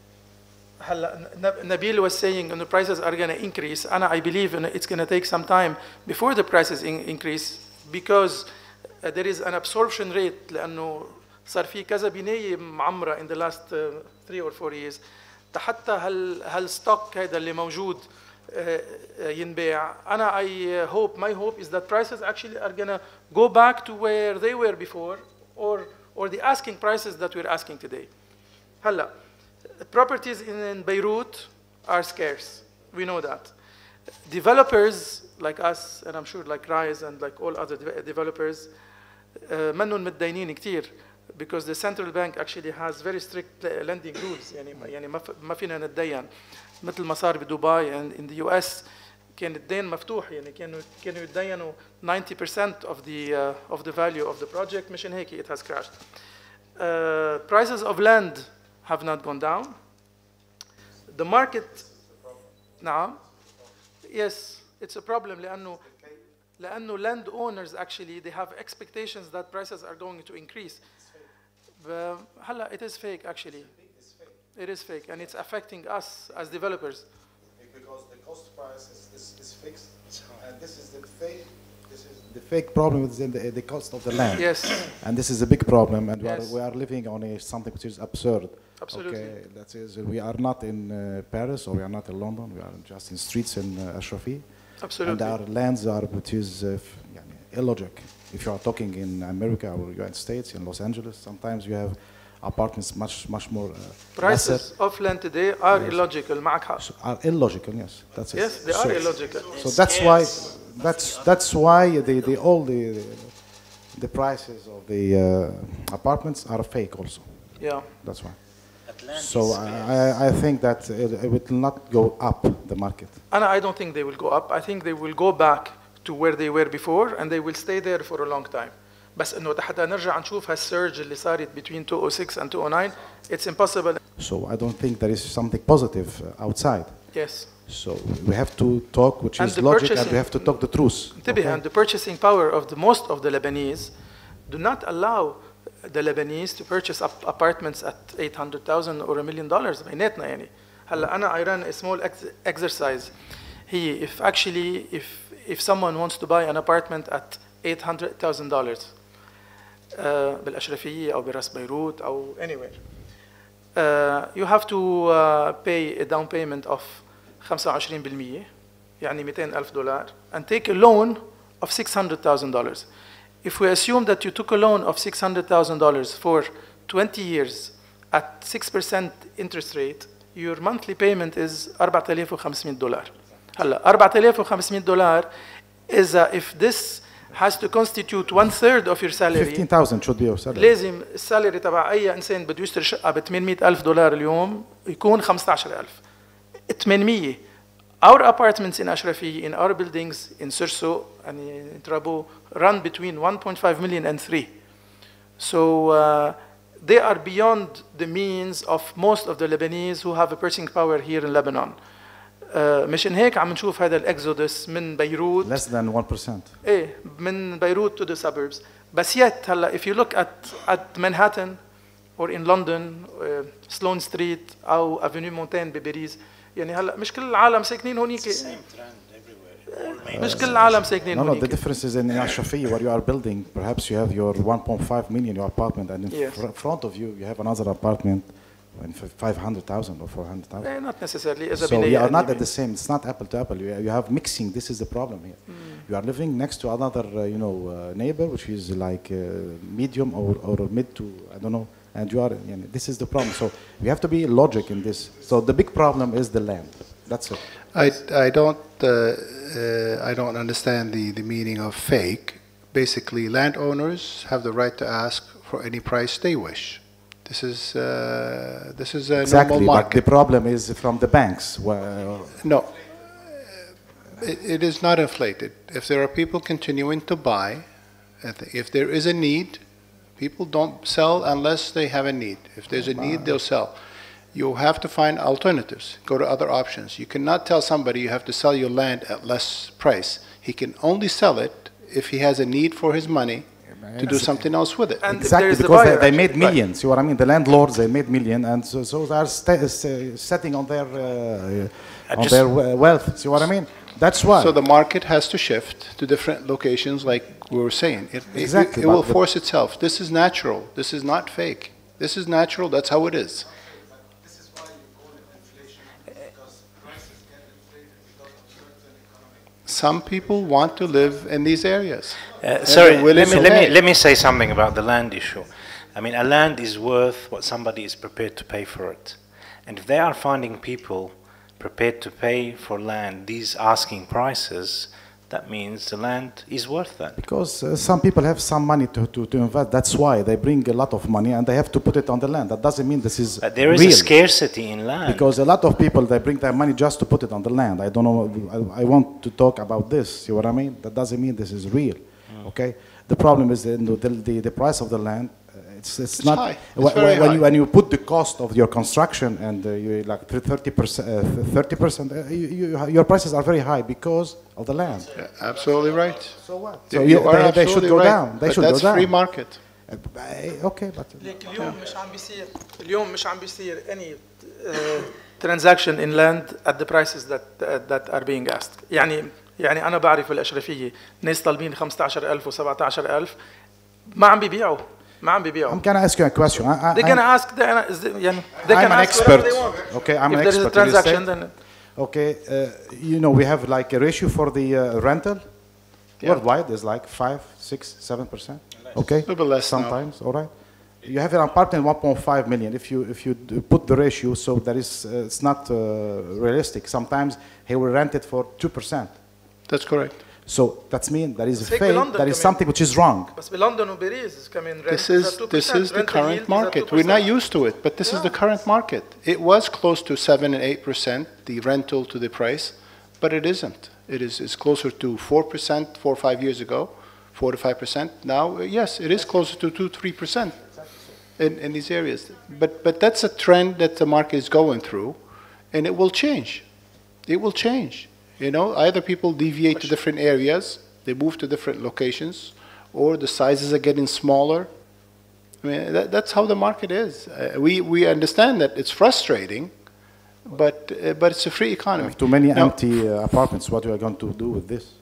Nabil was saying the prices are going to increase, and I believe it's going to take some time before the prices in increase, because uh, there is an absorption rate. لأنه صار في كذا بناية معمرة in the last uh, three or four years. حتى هال هالستوك هذا اللي موجود uh, ينباع. أنا I hope, my hope is that prices actually are going to go back to where they were before, or or the asking prices that we're asking today. هلا, properties in Beirut are scarce. We know that. Developers like us, and I'm sure like Rise and like all other de developers, منهم متدينين كتير, because the central bank actually has very strict lending rules. يعني يعني ما فينا نتدين مثل ما صار بدبي and in the U S كان الدين مفتوح, يعني كانوا كانوا يتدينوا ninety percent of the uh, of the value of the project. مشان هيك it has crashed. Uh, prices of land have not gone down. The market, نعم, yes, it's a problem لأنه لأنه land owners actually they have expectations that prices are going to increase. هلا it is fake actually. It is fake and it's affecting us as developers. Because the cost price is, is, is fixed, and this is the fake. This is the fake problem is in the, the cost of the land. Yes. And this is a big problem, and yes. we, are, we are living on a, something which is absurd. Absolutely. Okay, that is, we are not in uh, Paris or we are not in London. We are just in streets in uh, Ashrafi. Absolutely. And our lands are which is uh, illogic. If you are talking in America or United States, in Los Angeles, sometimes you have apartments much much more. Uh, Prices lesser. of land today are yes. illogical. معك حق. So are illogical, yes. That's it. Yes, they so, are illogical. So that's why that's that's why the, the all the, the the prices of the uh, apartments are fake also. Yeah. That's why. So I, I think that it, it will not go up the market. And I don't think they will go up. I think they will go back to where they were before, and they will stay there for a long time. بس إنه حتى نرجع نشوف هالsurge اللي صارت between two oh six and two oh nine, it's impossible. So I don't think there is something positive outside. Yes. So we have to talk, which and is logic, and purchasing- we have to talk the truth. انتبه, Okay? and the purchasing power of the most of the Lebanese do not allow the Lebanese to purchase up apartments at eight hundred thousand or a million dollars. بيناتنا يعني. هلا أنا I ran a small ex exercise. هي if actually if if someone wants to buy an apartment at eight hundred thousand dollars uh, بالأشرفية أو براس بيروت أو anywhere, uh, you have to uh, pay a down payment of خمسة وعشرين بالمية, يعني مئتين ألف دولار, and take a loan of six hundred thousand dollars. If we assume that you took a loan of six hundred thousand dollars for twenty years at six percent interest rate, your monthly payment is أربعة آلاف وخمسمئة دولار. هلا أربعة آلاف وخمسمئة دولار is uh, if this has to constitute one third of your salary. fifteen thousand should be your salary. لازم السالري تبع أي إنسان بده يشتري شقة ب ثمانمئة ألف دولار اليوم يكون خمسة عشر ألف. ثمانمئة. Our apartments in Ashrafi, in our buildings in Surso and in Trabo, run between one point five million and three. So uh, they are beyond the means of most of the Lebanese who have a purchasing power here in Lebanon. Uh, مشان هيك عم نشوف هذا الإكزودس من بيروت. Less than one percent. إيه من بيروت to the suburbs. بس yet هلا if you look at at Manhattan or in London, uh, Sloane Street أو Avenue Montaigne بباريس, يعني هلا مش كل العالم ساكنين هونيك. مش كل العالم ساكنين No, no, هونيك. the difference is in Ashrafi where you are building, perhaps you have your one point five million your apartment, and in Yes. fr front of you, you have another apartment in five hundred thousand or four hundred thousand. Eh, not necessarily. إذا So we بناية are not قديمة. at the same, it's not apple to apple. You, you have mixing, this is the problem here. You are living next to another, uh, you know, uh, neighbor, which is like uh, medium or, or mid to, I don't know, and you are, you know, this is the problem. So we have to be logic in this. So the big problem is the land. That's it. I, I don't uh, uh, I don't understand the, the meaning of fake. Basically, landowners have the right to ask for any price they wish. This is uh, this is a Exactly, normal but the market. problem is from the banks. Where, No, it, it is not inflated. If there are people continuing to buy, if there is a need, people don't sell unless they have a need. If there's a need, they'll sell. You have to find alternatives. Go to other options. You cannot tell somebody you have to sell your land at less price. He can only sell it if he has a need for his money to do something else with it. And if exactly, there is the because buyer, they, they made actually, right. millions. See what I mean? The landlords, they made million, and so, so they are sta- uh, setting on their uh, on just- their we- wealth. See what I mean? That's why. So the market has to shift to different locations, like we were saying. It, it- Exactly, it, will but the- force itself. This is natural. This is not fake. This is natural. That's how it is. This is why you call it inflation, because prices get inflated because of certain economic. Some people want to live in these areas. Uh, sorry, they're willing let me, to let, me, pay. let me say something about the land issue. I mean, a land is worth what somebody is prepared to pay for it. And if they are finding people prepared to pay for land these asking prices, that means the land is worth that. Because uh, some people have some money to, to, to invest. That's why they bring a lot of money and they have to put it on the land. That doesn't mean this is But there is real. a scarcity in land. Because a lot of people, they bring their money just to put it on the land. I don't know, I, I want to talk about this, see what I mean? That doesn't mean this is real, Mm. okay? The problem is the, the, the, the price of the land, uh, it's, it's, It's not, high. It's when, very when, high. you, when you put the cost of your construction and uh, you like thirty percent, uh, thirty percent, uh, you, you, your prices are very high because of the land. Yeah, absolutely right. So what? You So you, are they, they should absolutely go right, down. They but should that's go down. free market. Uh, uh, okay, but ليك اليوم مش عم بيصير اليوم مش عم بيصير any uh, transaction in land at the prices that uh, that are being asked. يعني يعني أنا بعرف الأشرفية ناس طالبين خمسة عشر ألف وسبعة عشر ألف ما عم بيبيعوا ما عم بيبيعوا. I'm gonna ask you a question. I, I, They gonna ask they, يعني they I'm can an ask whatever expert. they want. Okay, I'm If an there is a expert in real transaction, estate. then Okay, uh, you know we have like a ratio for the uh, rental. Yeah. Worldwide is like five, six, seven percent. Okay, A little bit less now. sometimes. All right. You have an apartment one point five million. If you if you d- put the ratio, so that is uh, it's not uh, realistic. Sometimes he will rent it for two percent. That's correct. So that's mean that is a بس هيك fake. بلندن That is كمان. something which is wrong. بس بلندن وباريس كمان This is, this is the current market. We're not used to it, but this is the current market. It was close to seven and eight percent, the rental to the price, but it isn't. It is, it's closer to four percent, four or five years ago, four to five percent. Now, uh, yes, it is closer to two, three percent in, in these areas. But, but that's a trend that the market is going through, and it will change. It will change. You know, either people deviate to different areas, they move to different locations, or the sizes are getting smaller. I mean, that, that's how the market is. Uh, we, we understand that it's frustrating, but, uh, but it's a free You economy. have too many Now, empty uh, apartments. What you are going to do with this?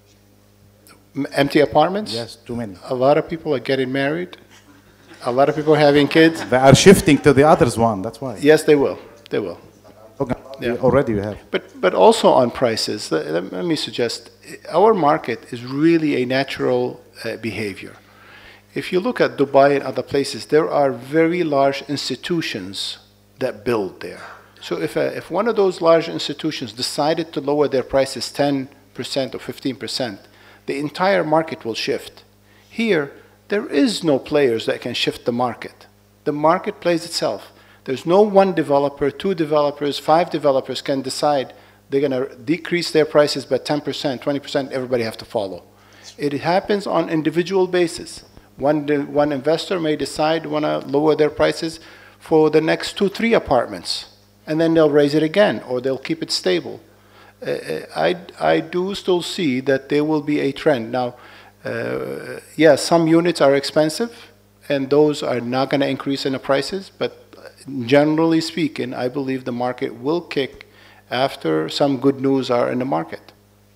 m- Empty apartments? Yes, too many. A lot of people are getting married. A lot of people are having kids. They are shifting to the others one. That's why. Yes, they will. They will. Okay. Yeah. Already you have. But, but also on prices, let, let- let me suggest, our market is really a natural uh, behavior. If you look at Dubai and other places, there are very large institutions that build there. So if, a, if one of those large institutions decided to lower their prices ten percent or fifteen percent, the entire market will shift. Here, there is no players that can shift the market. The market plays itself. There's no one developer, two developers, five developers can decide they're going to decrease their prices by ten percent, twenty percent, everybody have to follow. It happens on individual basis. One, one investor may decide want to lower their prices for the next two, three apartments, and then they'll raise it again, or they'll keep it stable. Uh, I, I do still see that there will be a trend. Now, uh, yeah, some units are expensive, and those are not going to increase in the prices, but generally speaking, I believe the market will kick after some good news are in the market.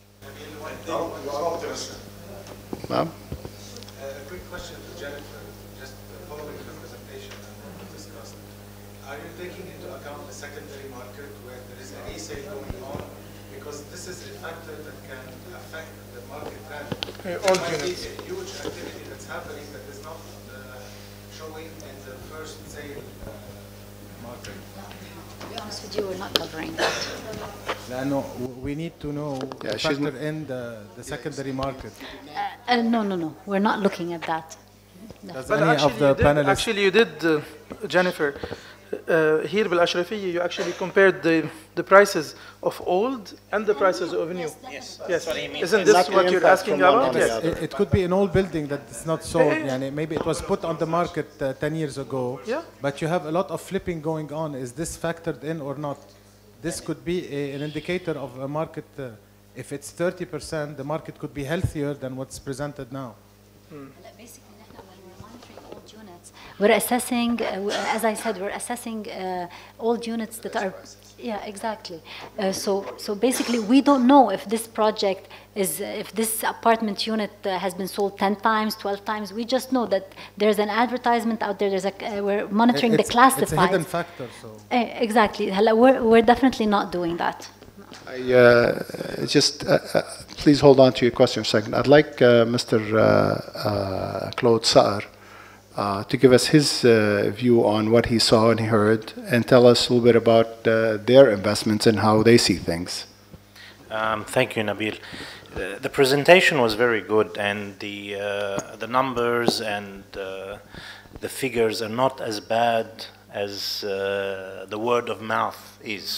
Ma'am? A quick question to Jennifer, just following the presentation and what we discussed. Are you taking into account the secondary market where there is a resale going on? Because this is a factor that can affect the market trend. Yeah, There all might be units. a huge activity that's happening that is not uh, showing in the first sale uh, market. To be honest with you, we're not covering that. لأنه we need to know Yeah, to she's factor in the, the secondary market. Uh, uh, no, no, no. We're not looking at that. Does But any actually, of the you did, panelists actually you did, uh, Jennifer, uh, here بالأشرفية you actually compared the, the prices of old and the prices of new. Yes, Yes. what he means. Isn't Not this the what you're impact asking from one about? on the Yes. other. It, it could be an old building that is not sold. Yeah, yeah. يعني maybe it was put on the market uh, ten years ago. Yeah. But you have a lot of flipping going on. Is this factored in or not? This could be a, an indicator of a market. Uh, if it's thirty percent, the market could be healthier than what's presented now. Basically, نحن when we're monitoring old units, we're assessing, uh, as I said, we're assessing uh, old units that are, yeah, exactly. Uh, so, so basically, we don't know if this project is, if this apartment unit uh, has been sold ten times, twelve times. We just know that there's an advertisement out there. There's a, uh, we're monitoring It's, the classifieds. it's a hidden factor. So. Uh, exactly. هلا We're, we're definitely not doing that. I, uh, just, uh, uh, please hold on to your question for a second. I'd like uh, Mister Uh, uh, Claude Saar uh, to give us his uh, view on what he saw and heard, and tell us a little bit about uh, their investments and how they see things. Um, thank you, Nabil. Uh, the presentation was very good, and the uh, the numbers and uh, the figures are not as bad as uh, the word of mouth is.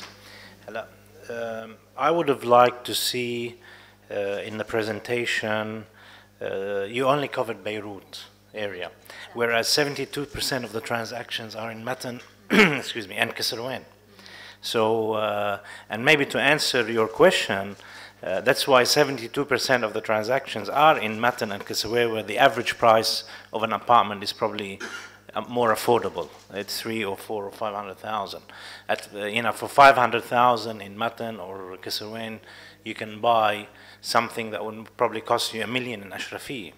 Um, I would have liked to see uh, in the presentation, uh, you only covered Beirut area, whereas seventy-two percent of the transactions are in Matan, excuse me, and Kasserwan. So, uh, and maybe to answer your question, uh, that's why seventy-two percent of the transactions are in Matan and Kasserwan, where the average price of an apartment is probably uh, more affordable. It's three or four or five hundred thousand. At uh, you know, for five hundred thousand in Matan or Kasserwan, you can buy something that would probably cost you a million in Ashrafi.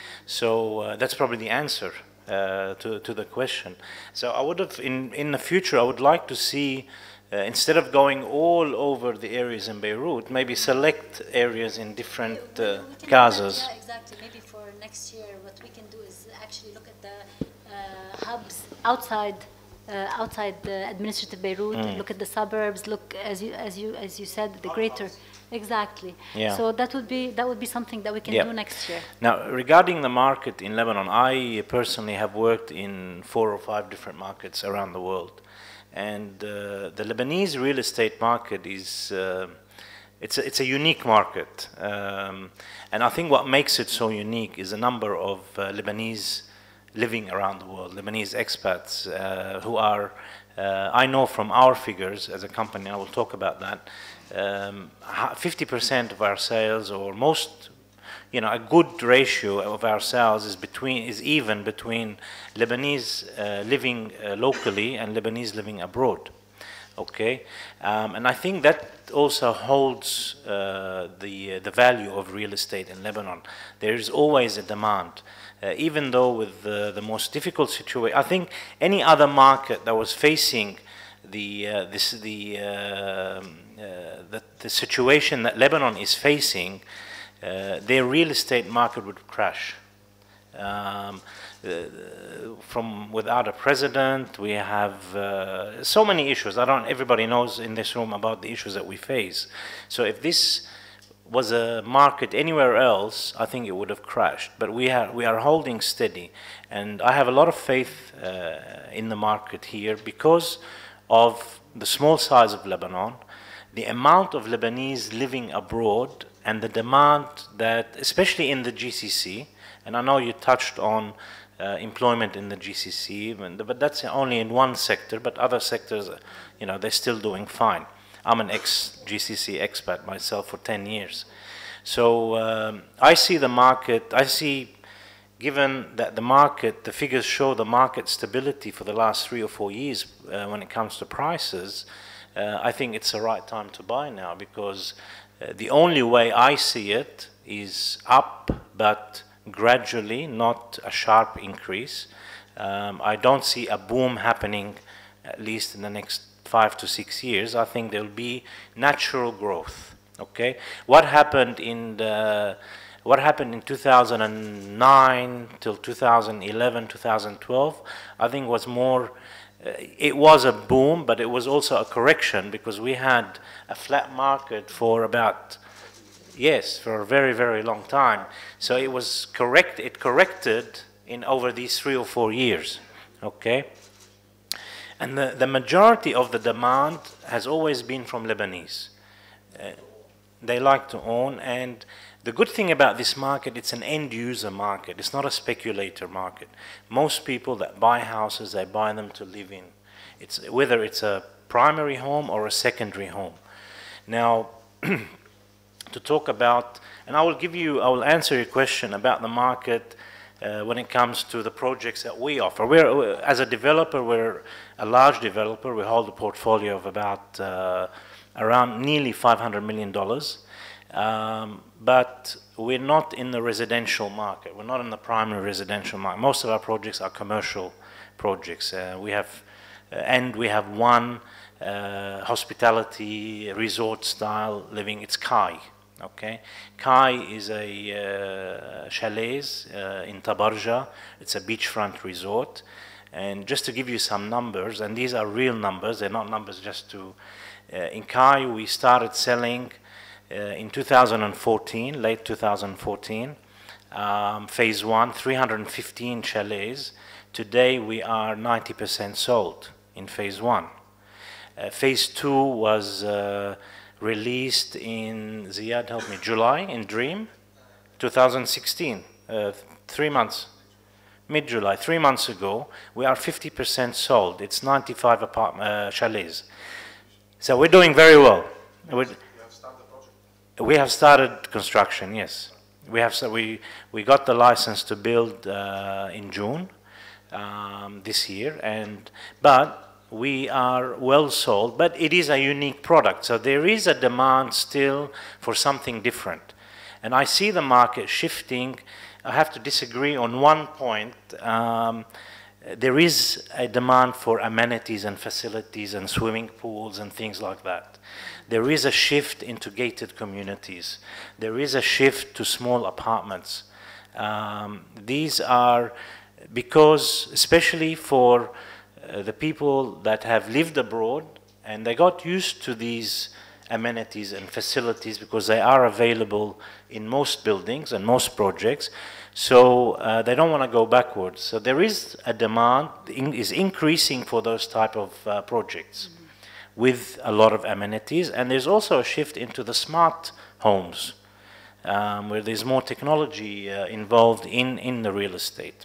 So uh, that's probably the answer uh, to to the question. So I would have in in the future I would like to see. Uh, instead of going all over the areas in Beirut, maybe select areas in different uh, casas. Yeah, exactly. Maybe for next year, what we can do is actually look at the uh, hubs outside, uh, outside the administrative Beirut. Mm. Look at the suburbs. Look, as you as you as you said, the greater. Exactly. Yeah. So that would be that would be something that we can Yeah. do next year. Now, regarding the market in Lebanon, I personally have worked in four or five different markets around the world. And uh, the Lebanese real estate market is, uh, it's, a, it's a unique market. Um, and I think what makes it so unique is the number of uh, Lebanese living around the world, Lebanese expats uh, who are, uh, I know from our figures as a company, I will talk about that, um, fifty percent of our sales, or most, you know, a good ratio of our sales is between is even between Lebanese uh, living uh, locally and Lebanese living abroad. Okay, um, and I think that also holds uh, the uh, the value of real estate in Lebanon. There is always a demand, uh, even though with the, the most difficult situation. I think any other market that was facing the uh, this the, uh, uh, the the situation that Lebanon is facing. Uh, their real estate market would crash. Um, uh, from without a president, we have uh, so many issues. I don't. Everybody knows in this room about the issues that we face. So if this was a market anywhere else, I think it would have crashed. But we are we are holding steady, and I have a lot of faith uh, in the market here because of the small size of Lebanon, the amount of Lebanese living abroad, and the demand that, especially in the G C C, and I know you touched on uh, employment in the G C C, but that's only in one sector, but other sectors, you know, they're still doing fine. I'm an ex-G C C expat myself for ten years. So um, I see the market, I see, given that the market, the figures show the market stability for the last three or four years uh, when it comes to prices, uh, I think it's the right time to buy now, because Uh, the only way I see it is up, but gradually, not a sharp increase. Um, I don't see a boom happening, at least in the next five to six years. I think there'll be natural growth. Okay, what happened in the what happened in two thousand nine till two thousand eleven, two thousand twelve? I think was more. Uh, it was a boom, but it was also a correction, because we had a flat market for about, yes, for a very, very long time. So it was correct, it corrected in over these three or four years, okay? And the, the majority of the demand has always been from Lebanese. Uh, they like to own, and the good thing about this market, it's an end-user market. It's not a speculator market. Most people that buy houses, they buy them to live in. It's whether it's a primary home or a secondary home. Now, to talk about, and I will give you, I will answer your question about the market uh, when it comes to the projects that we offer. We're, as a developer, we're a large developer. We hold a portfolio of about uh, around nearly five hundred million dollars. Um, but we're not in the residential market. We're not in the primary residential market. Most of our projects are commercial projects. Uh, we have, uh, and we have one uh, hospitality resort style living. It's Kai. Okay, Kai is a uh, chalets uh, in Tabarja. It's a beachfront resort. And just to give you some numbers, and these are real numbers, they're not numbers just to... Uh, in Kai, we started selling uh, in two thousand fourteen, late two thousand fourteen, um, phase one, three hundred fifteen chalets. Today, we are ninety percent sold in phase one. Uh, phase two was uh, released in, Ziad, help me, July, in Dream, two thousand sixteen, uh, three months, mid-July, three months ago. We are fifty percent sold. It's ninety-five apartment, uh, chalets. So we're doing very well. We're, we have started construction, yes. We, have, so we, we got the license to build uh, in June um, this year, and but we are well sold, but it is a unique product. So there is a demand still for something different. And I see the market shifting. I have to disagree on one point. Um, there is a demand for amenities and facilities and swimming pools and things like that. There is a shift into gated communities. There is a shift to small apartments. Um, these are because, especially for Uh, the people that have lived abroad, and they got used to these amenities and facilities because they are available in most buildings and most projects, so uh, they don't want to go backwards. So there is a demand, in, is increasing for those type of uh, projects mm-hmm. with a lot of amenities, and there's also a shift into the smart homes um, where there's more technology uh, involved in, in the real estate.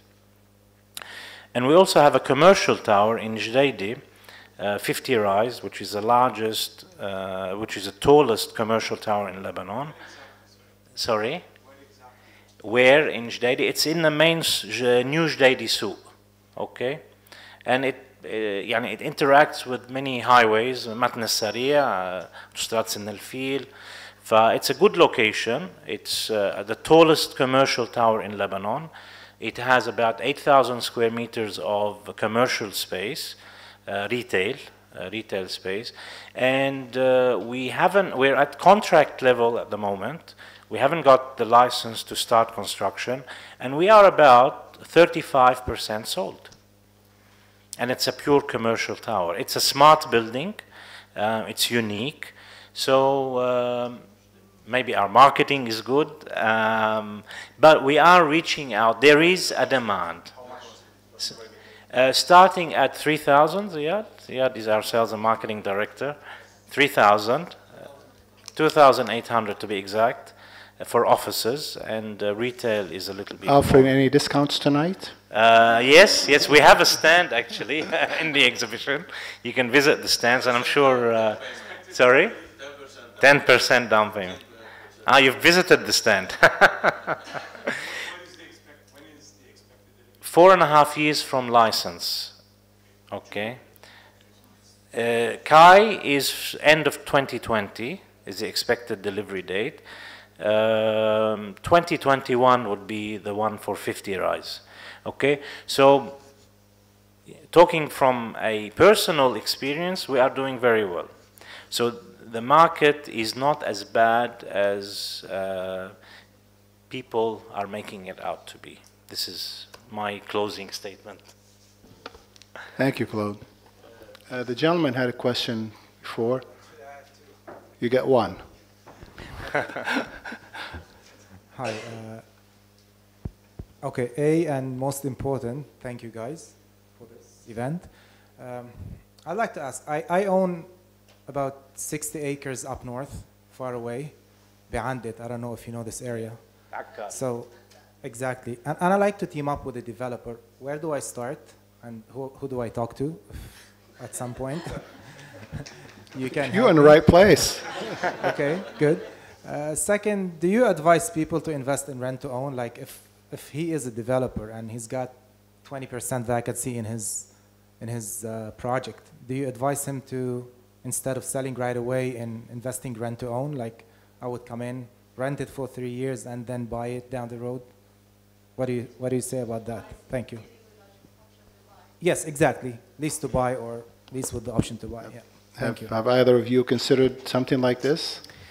And we also have a commercial tower in Jdeidi, uh, fifty rise, which is the largest, uh, which is the tallest commercial tower in Lebanon. Sorry? Where in Jdeidi? It's in the main new Jdeidi Souq, okay? And it, uh, يعني it interacts with many highways, Matn al-Sariya, Autostrad Sin al-Fil. It's a good location. It's uh, the tallest commercial tower in Lebanon. It has about eight thousand square meters of commercial space, uh, retail, uh, retail space, and uh, we haven't, we're at contract level at the moment. We haven't got the license to start construction, and we are about thirty-five percent sold. And it's a pure commercial tower. It's a smart building, uh, it's unique, so um, maybe our marketing is good, um, but we are reaching out. There is a demand. Uh, starting at three thousand, Ziad. Ziad is our sales and marketing director. three thousand, uh, two thousand eight hundred to be exact, uh, for offices, and uh, retail is a little bit Offering more. any discounts tonight? Uh, yes, yes, we have a stand actually in the exhibition. You can visit the stands, and I'm sure, uh, sorry? ten percent down payment. Ah, you've visited the stand. Four and a half years from license. Okay. Uh, Kai is end of twenty twenty, is the expected delivery date. Um, twenty twenty-one would be the one for fifty rise. Okay, so talking from a personal experience, we are doing very well. So the market is not as bad as uh, people are making it out to be. This is my closing statement. Thank you, Claude. Uh, the gentleman had a question before. You get one. Hi. Uh, okay, A, and most important, thank you guys for this event. Um, I'd like to ask, I, I own about sixty acres up north, far away, Be'andit. I don't know if you know this area. So, exactly. And, and I like to team up with a developer. Where do I start? And who, who do I talk to at some point? You can You're in the right place. Okay, good. Uh, second, do you advise people to invest in rent to own? Like if, if he is a developer and he's got twenty percent vacancy in his, in his uh, project, do you advise him to, instead of selling right away and investing rent to own, like I would come in, rent it for three years and then buy it down the road? What do you, what do you say about that? Thank you. Yes, exactly. Lease to buy or lease with the option to buy. Yeah. Thank Have, you. have either of you considered something like this?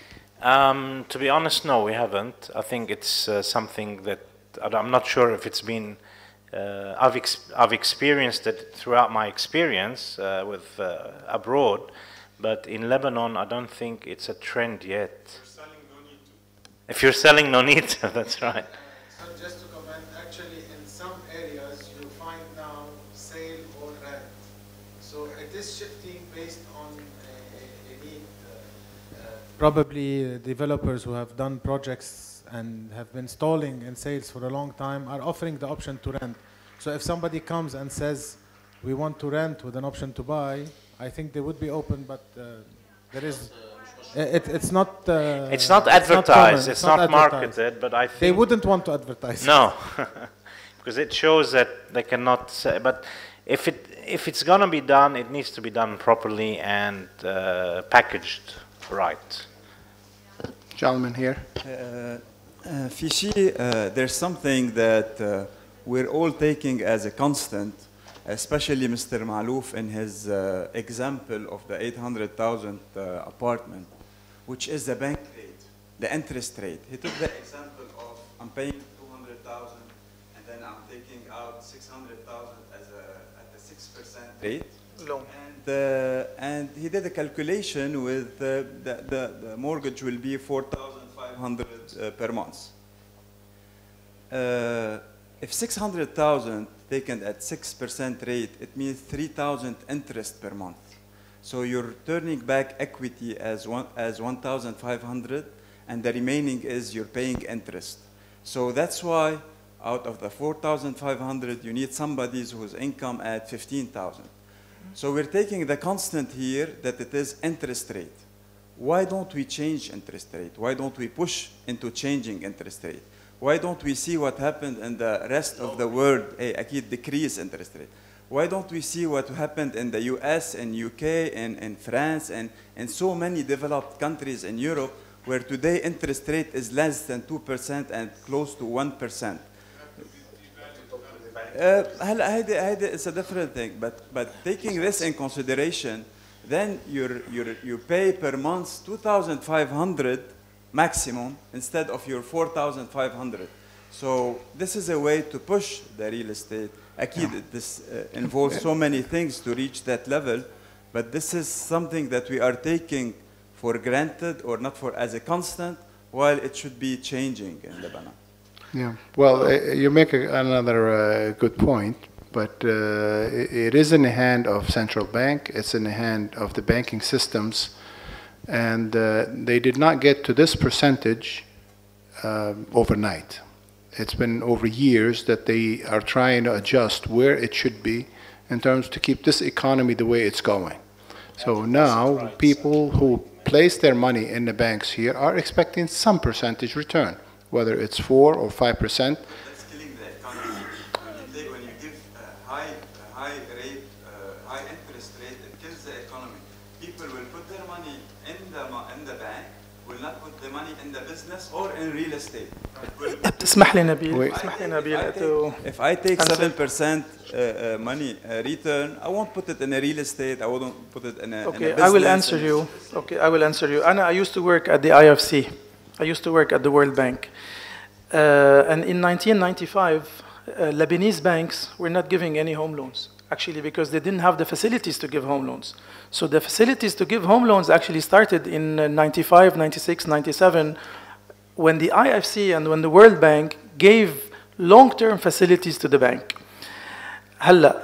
Um, to be honest, no, we haven't. I think it's uh, something that I'm not sure if it's been. Uh, I've ex I've experienced it throughout my experience uh, with uh, abroad, but in Lebanon, I don't think it's a trend yet. If you're selling, no need to. That's right. So just to comment, actually, in some areas you find now sale or rent. So it is shifting based on a, a need. Uh, uh, Probably uh, developers who have done projects and have been stalling in sales for a long time are offering the option to rent. So if somebody comes and says, we want to rent with an option to buy, I think they would be open, but uh, there is, it, it's not uh, It's not advertised, it's not, it's not marketed, but I think... They wouldn't want to advertise. No, because it shows that they cannot say, but if, it, if it's gonna be done, it needs to be done properly and uh, packaged right. Gentleman here. Uh, Uh, Fishi, uh, there's something that uh, we're all taking as a constant, especially Mister Malouf in his uh, example of the eight hundred thousand uh, apartment, which is the bank rate, the interest rate. He took the example of I'm paying two hundred thousand and then I'm taking out six hundred thousand as a, at a six percent rate. Loan. And, uh, and he did a calculation with uh, the, the, the mortgage will be four thousand five hundred uh, per month. Uh, if six hundred thousand taken at six percent rate, it means three thousand interest per month. So you're turning back equity as one as one thousand five hundred, and the remaining is you're paying interest. So that's why out of the four thousand five hundred, you need somebody whose income at fifteen thousand. So we're taking the constant here that it is interest rate. Why don't we change interest rate? Why don't we push into changing interest rate? Why don't we see what happened in the rest of the world, a akid decrease interest rate? Why don't we see what happened in the U S and U K and, and France and, and so many developed countries in Europe where today interest rate is less than two percent and close to one percent? Uh, it's a different thing, but, but taking this in consideration, then you're, you're, you pay per month two thousand five hundred maximum instead of your four thousand five hundred. So this is a way to push the real estate. Akid, yeah. This uh, involves so many things to reach that level, but this is something that we are taking for granted or not for as a constant, while it should be changing in Lebanon. Yeah, well, uh, you make a, another uh, good point, but uh, it, it is in the hand of central bank, it's in the hand of the banking systems, and uh, they did not get to this percentage uh, overnight. It's been over years that they are trying to adjust where it should be in terms to keep this economy the way it's going. So now people who place their money in the banks here are expecting some percentage return, whether it's four or five percent. That's killing the economy. When you, when you give a high, a high rate, uh, high interest rate, it kills the economy. People will put their money in the in the bank, will not put the money in the business or in real estate. اسمح لي نبيل اسمح لي نبيل to if I take seven percent uh, uh, money uh, return, I won't put it in a real estate. I won't put it in a, okay, in a business. I will answer you. Okay, I will answer you. Anna, I used to work at the I F C. I used to work at the World Bank. Uh, and in nineteen ninety-five, uh, Lebanese banks were not giving any home loans, actually, because they didn't have the facilities to give home loans. So the facilities to give home loans actually started in uh, ninety-five, ninety-six, ninety-seven, when the I F C and when the World Bank gave long-term facilities to the bank. هلا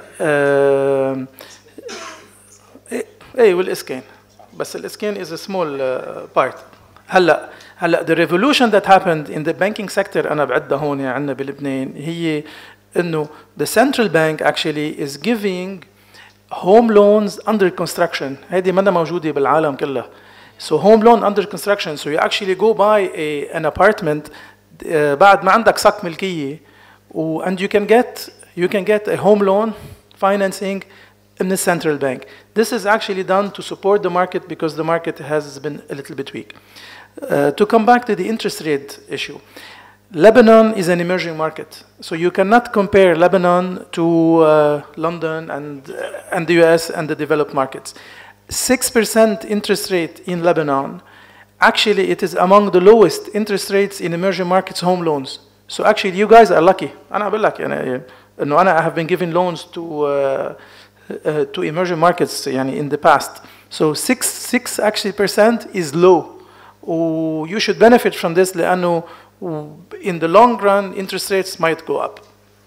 ايه والاسكان بس الاسكان is a small uh, part. هلا هلا the revolution that happened in the banking sector أنا بعدها هون عندنا بلبنان هي إنه the central bank actually is giving home loans under construction. هذه منا موجودة بالعالم كلها. So home loan under construction. So you actually go buy a, an apartment uh, بعد ما عندك صك ملكية و, and you can get you can get a home loan financing in the central bank. This is actually done to support the market because the market has been a little bit weak. Uh, to come back to the interest rate issue, Lebanon is an emerging market. So you cannot compare Lebanon to uh, London and, uh, and the U S and the developed markets. six percent interest rate in Lebanon actually it is among the lowest interest rates in emerging markets home loans. So actually you guys are lucky. أنا أقول لك يعني إنه أنا I have been giving loans to uh, uh, to emerging markets يعني in the past. So six six actually percent is low. و you should benefit from this لأنه in the long run interest rates might go up.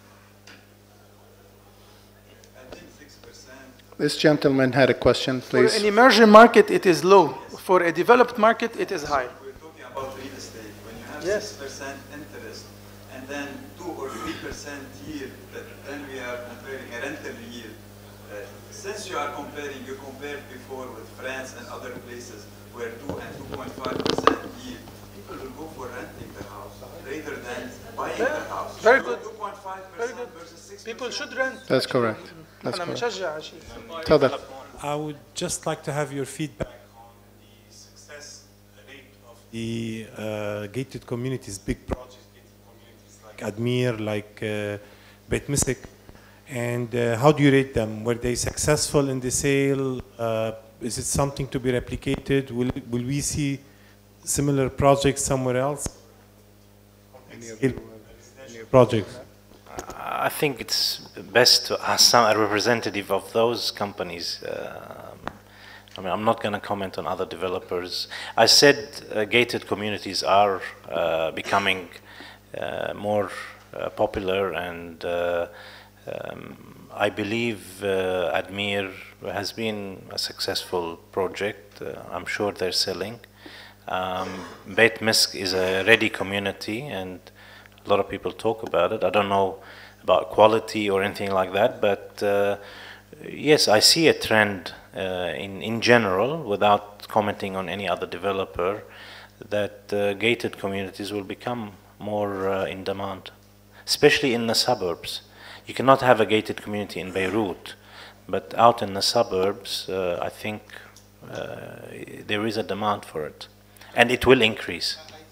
This gentleman had a question, please. For an emerging market, it is low. For a developed market, it is high. We're talking about real estate. When you have Yes. six percent interest and then two or three percent yield, that then we are comparing a rental yield. Uh, since you are comparing, you compared before with France and other places where two and two point five percent yield, people will go for renting the house rather than buying the house. Very good. two point five percent versus six percent. People should rent. That's correct. That's أنا correct. مشجع شيء. تفضل. I would just like to have your feedback on the success rate of the uh, gated communities, big projects, gated communities like Admir, like uh, Beit Misik, and uh, how do you rate them? Were they successful in the sale? Uh, is it something to be replicated? Will, will we see similar projects somewhere else? Any projects? I think it's best to ask some a representative of those companies. Uh, I mean, I'm not going to comment on other developers. I said uh, gated communities are uh, becoming uh, more uh, popular, and uh, um, I believe uh, Admir has been a successful project. Uh, I'm sure they're selling. Um, Beit Misk is a ready community, and a lot of people talk about it. I don't know about quality or anything like that, but uh, yes, I see a trend uh, in, in general, without commenting on any other developer, that uh, gated communities will become more uh, in demand, especially in the suburbs. You cannot have a gated community in Beirut, but out in the suburbs, uh, I think uh, there is a demand for it, and it will increase.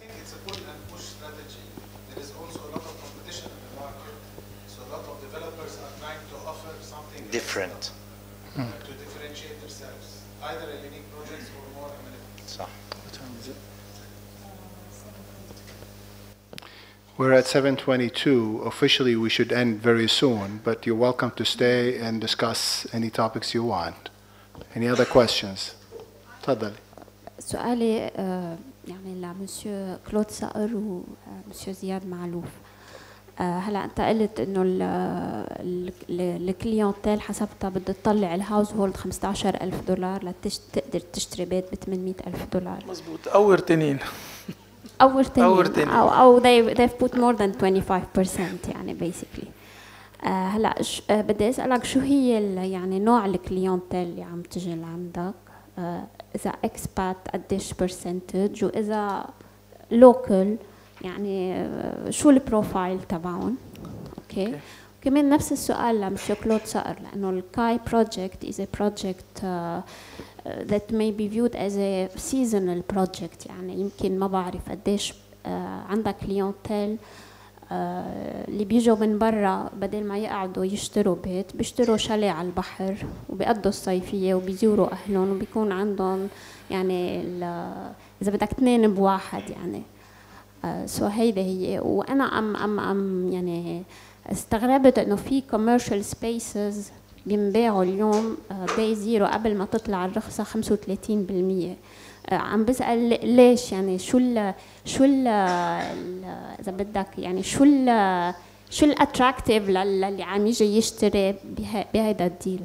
Different. Hmm. To differentiate themselves, either a unique project or more amenities. So. We're at seven twenty-two. Officially, we should end very soon, but you're welcome to stay and discuss any topics you want. Any other questions? تفضل. سؤالي آه، يعني لمسيو كلود صقر ومسيو زياد معلوف. آه، هلا انت قلت انه الكليونتيل حسبتها بدها تطلع الهاوس هولد خمسة عشر ألف دولار لتقدر تشتري بيت ب ثمانمئة ألف دولار. مزبوط. اور تنين. اور تنين. اور تنين. او او they they've put more than twenty-five percent يعني basically. آه هلا ش... آه بدي اسالك شو هي يعني نوع الكليونتيل اللي عم تجي لعندك؟ آه اذا اكسبات قديش برسنتج، واذا لوكال يعني شو البروفايل تبعهم؟ اوكي. كمان نفس السؤال لمسيو كلود صقر، لانه الكاي بروجكت is a project uh, that may be viewed as a seasonal project، يعني يمكن ما بعرف قديش uh, عندك كليونتيل uh, اللي بيجوا من برا بدل ما يقعدوا يشتروا بيت بيشتروا شاليه على البحر وبيقضوا الصيفيه وبيزوروا اهلهم وبيكون عندهم يعني اذا بدك اثنين بواحد يعني. سو uh, هيدا هي. وانا ام ام ام يعني استغربت انه في commercial spaces بينباعوا اليوم داي زيرو قبل ما تطلع الرخصه خمسة وثلاثين بالمئة. uh, عم بسال ليش يعني شو ال شو ال اذا بدك يعني شو ال شو الاتراكتيف للي عم يجي يشتري بهيدا الديل؟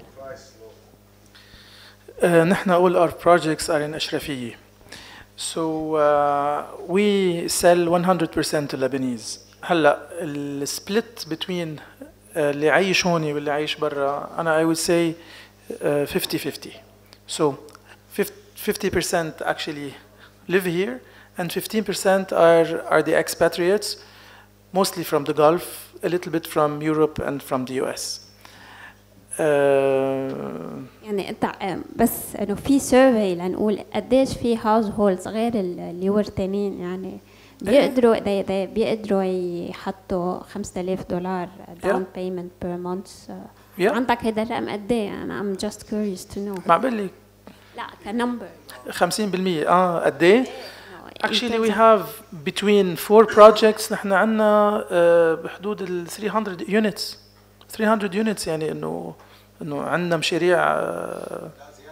uh, نحن all our projects are in أشرفية. So uh, we sell one hundred percent to Lebanese. هلا السبلت between uh, اللي عايش هون واللي عايش برا أنا I would say uh, fifty fifty. So fifty percent actually live here and fifteen percent are are the expatriates, mostly from the Gulf, a little bit from Europe and from the U S. Uh, يعني انت بس انه في سيرفي لنقول قديش في هاوس هولدز غير اللي ورثانين يعني بيقدروا دي دي بيقدروا يحطوا خمسة آلاف دولار داون بيمنت بير مانث. عندك هيدا الرقم قد ايه؟ انا ام جاست كيوريوس تو نو. معقول لي؟ لا كنمبر خمسين بالمئة. اه قد ايه؟ Actually we have between four projects نحن عندنا uh, بحدود ال three hundred units three hundred units يعني انه انه عندنا مشاريع uh,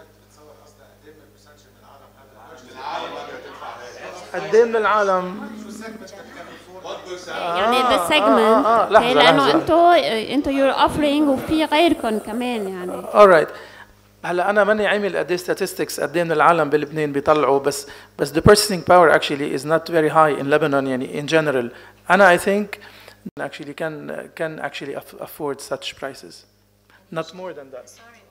قد ايه من العالم يعني ذا سيجمنت لانه انتوا انتوا يور اوفرينج وفي غيركم كمان يعني. alright. هلا انا ماني عامل قد ايه statistics قد ايه من العالم بلبنان بيطلعوا بس بس the purchasing power actually is not very high in Lebanon يعني in general. انا I think actually can can actually afford such prices. Not more than that.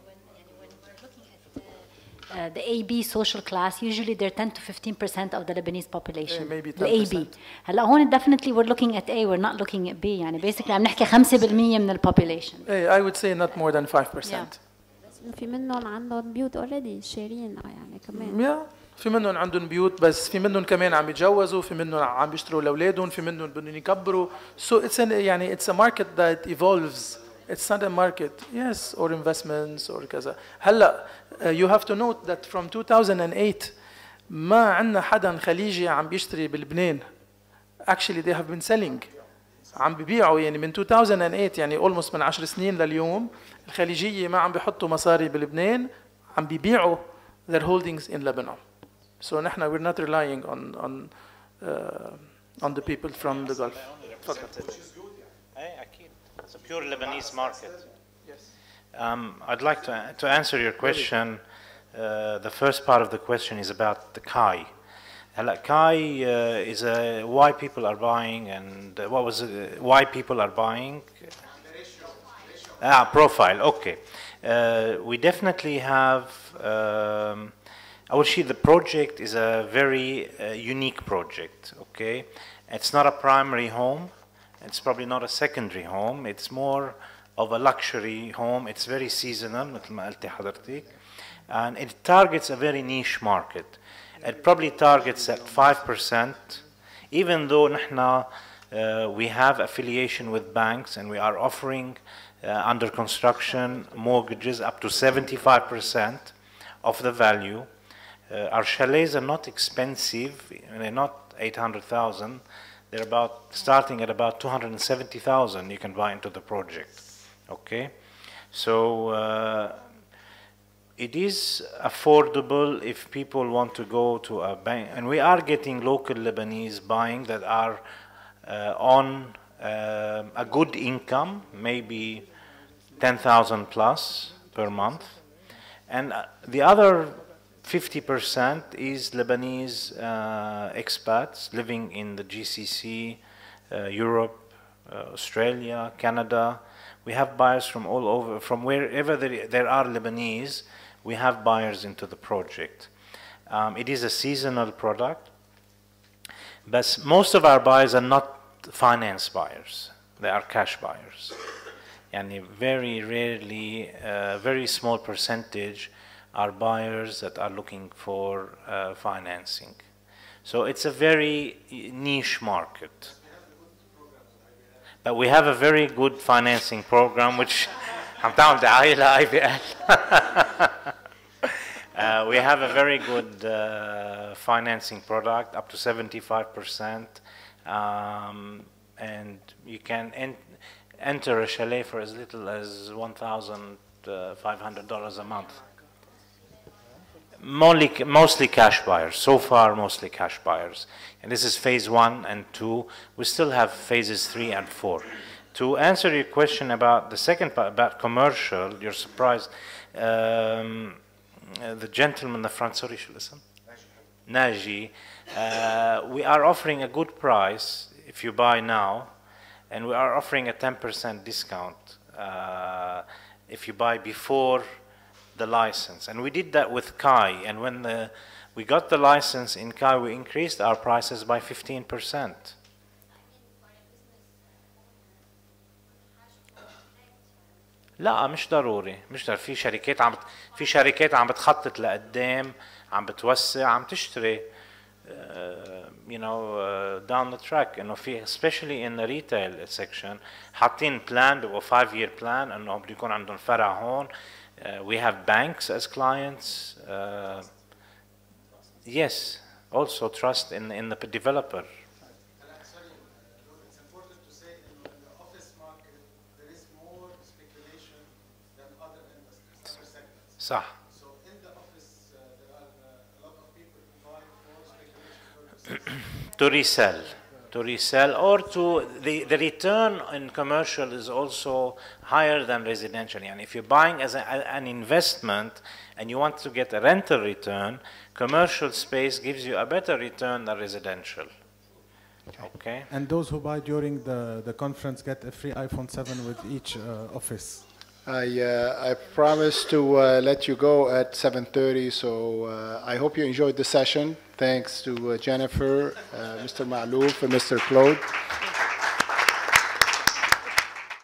Uh, the A B social class, usually they're ten to fifteen percent of the Lebanese population. Yeah, maybe the A B. هلا هون definitely we're looking at A, we're not looking at B. يعني basically عم نحكي خمسة بالمية من ال population. Hey, I would say not more than five percent. Yeah. في منهم عندهم بيوت already شارين يعني كمان. Yeah. في منهم عندهم بيوت بس في منهم كمان عم يتجوزوا في منهم عم بيشتروا لاولادهم في منهم بدهم يكبروا. So it's an يعني it's a market that evolves. It's not a market, yes, or investments or كذا. هلا uh, you have to note that from two thousand eight ما عندنا حدا خليجي عم بيشتري بلبنان. Actually they have been selling. عم ببيعوا يعني من two thousand eight يعني almost من عشر سنين لليوم الخليجية ما عم بيحطوا مصاري بلبنان عم بيبيعوا their holdings in Lebanon. So نحن we're not relying on on uh, on the people from the Gulf. It's a pure Lebanese market. Yes. Um, I'd like to, to answer your question. Uh, the first part of the question is about the K A I. Hala, K A I uh, is a why people are buying and uh, what was uh, why people are buying. Ah, profile. Okay. Uh, we definitely have. Um, I will see the project is a very uh, unique project. Okay, it's not a primary home. It's probably not a secondary home. It's more of a luxury home. It's very seasonal, مثل ما قلتي حضرتك, and it targets a very niche market. It probably targets at five percent, even though نحن, uh, we have affiliation with banks and we are offering uh, under construction mortgages up to seventy-five percent of the value. Uh, our chalets are not expensive. They're not eight hundred thousand. They're about starting at about two hundred seventy thousand you can buy into the project. Okay, so uh, it is affordable if people want to go to a bank, and we are getting local Lebanese buying that are uh, on uh, a good income, maybe ten thousand plus per month, and uh, the other fifty percent is Lebanese uh, expats living in the G C C, uh, Europe, uh, Australia, Canada. We have buyers from all over, from wherever there, there are Lebanese, we have buyers into the project. Um, it is a seasonal product, but most of our buyers are not finance buyers. They are cash buyers. And very rarely, a uh, very small percentage are buyers that are looking for uh, financing. So it's a very niche market. But we have a very good financing program, which I'm down to I B L. We have a very good uh, financing product, up to seventy-five percent. Um, and you can en enter a chalet for as little as one thousand five hundred dollars a month. Mostly, mostly cash buyers. So far, mostly cash buyers. And this is phase one and two. We still have phases three and four. To answer your question about the second part, about commercial, you're surprised. Um, the gentleman in the front, sorry, should listen. Naji. Uh, we are offering a good price if you buy now, and we are offering a ten percent discount uh, if you buy before the license. And we did that with K A I, and when the, we got the license in K A I, we increased our prices by fifteen percent. لا مش ضروري مش ضروري في شركات عم في شركات عم بتخطط لقدام عم بتوسع عم تشتري uh, you know uh, down the track انه في especially in the retail section حاطين plan بيبقوا five year plan انه بده يكون عندهم فرع هون. Uh, we have banks as clients. Uh, yes, also trust in, in the developer. It's important to say in the office market, there is more speculation than other industries, other segments. صح. So in the office, uh, there are uh, a lot of people who buy for speculation purposes. To resell. To resell or to the, the return in commercial is also higher than residential. And if you're buying as a, an investment and you want to get a rental return, commercial space gives you a better return than residential. Okay. And those who buy during the, the conference get a free iPhone seven with each uh, office. I, uh, I promised to uh, let you go at seven thirty, so uh, I hope you enjoyed the session. Thanks to uh, Jennifer, uh, Mister Ma'louf, and Mister Claude.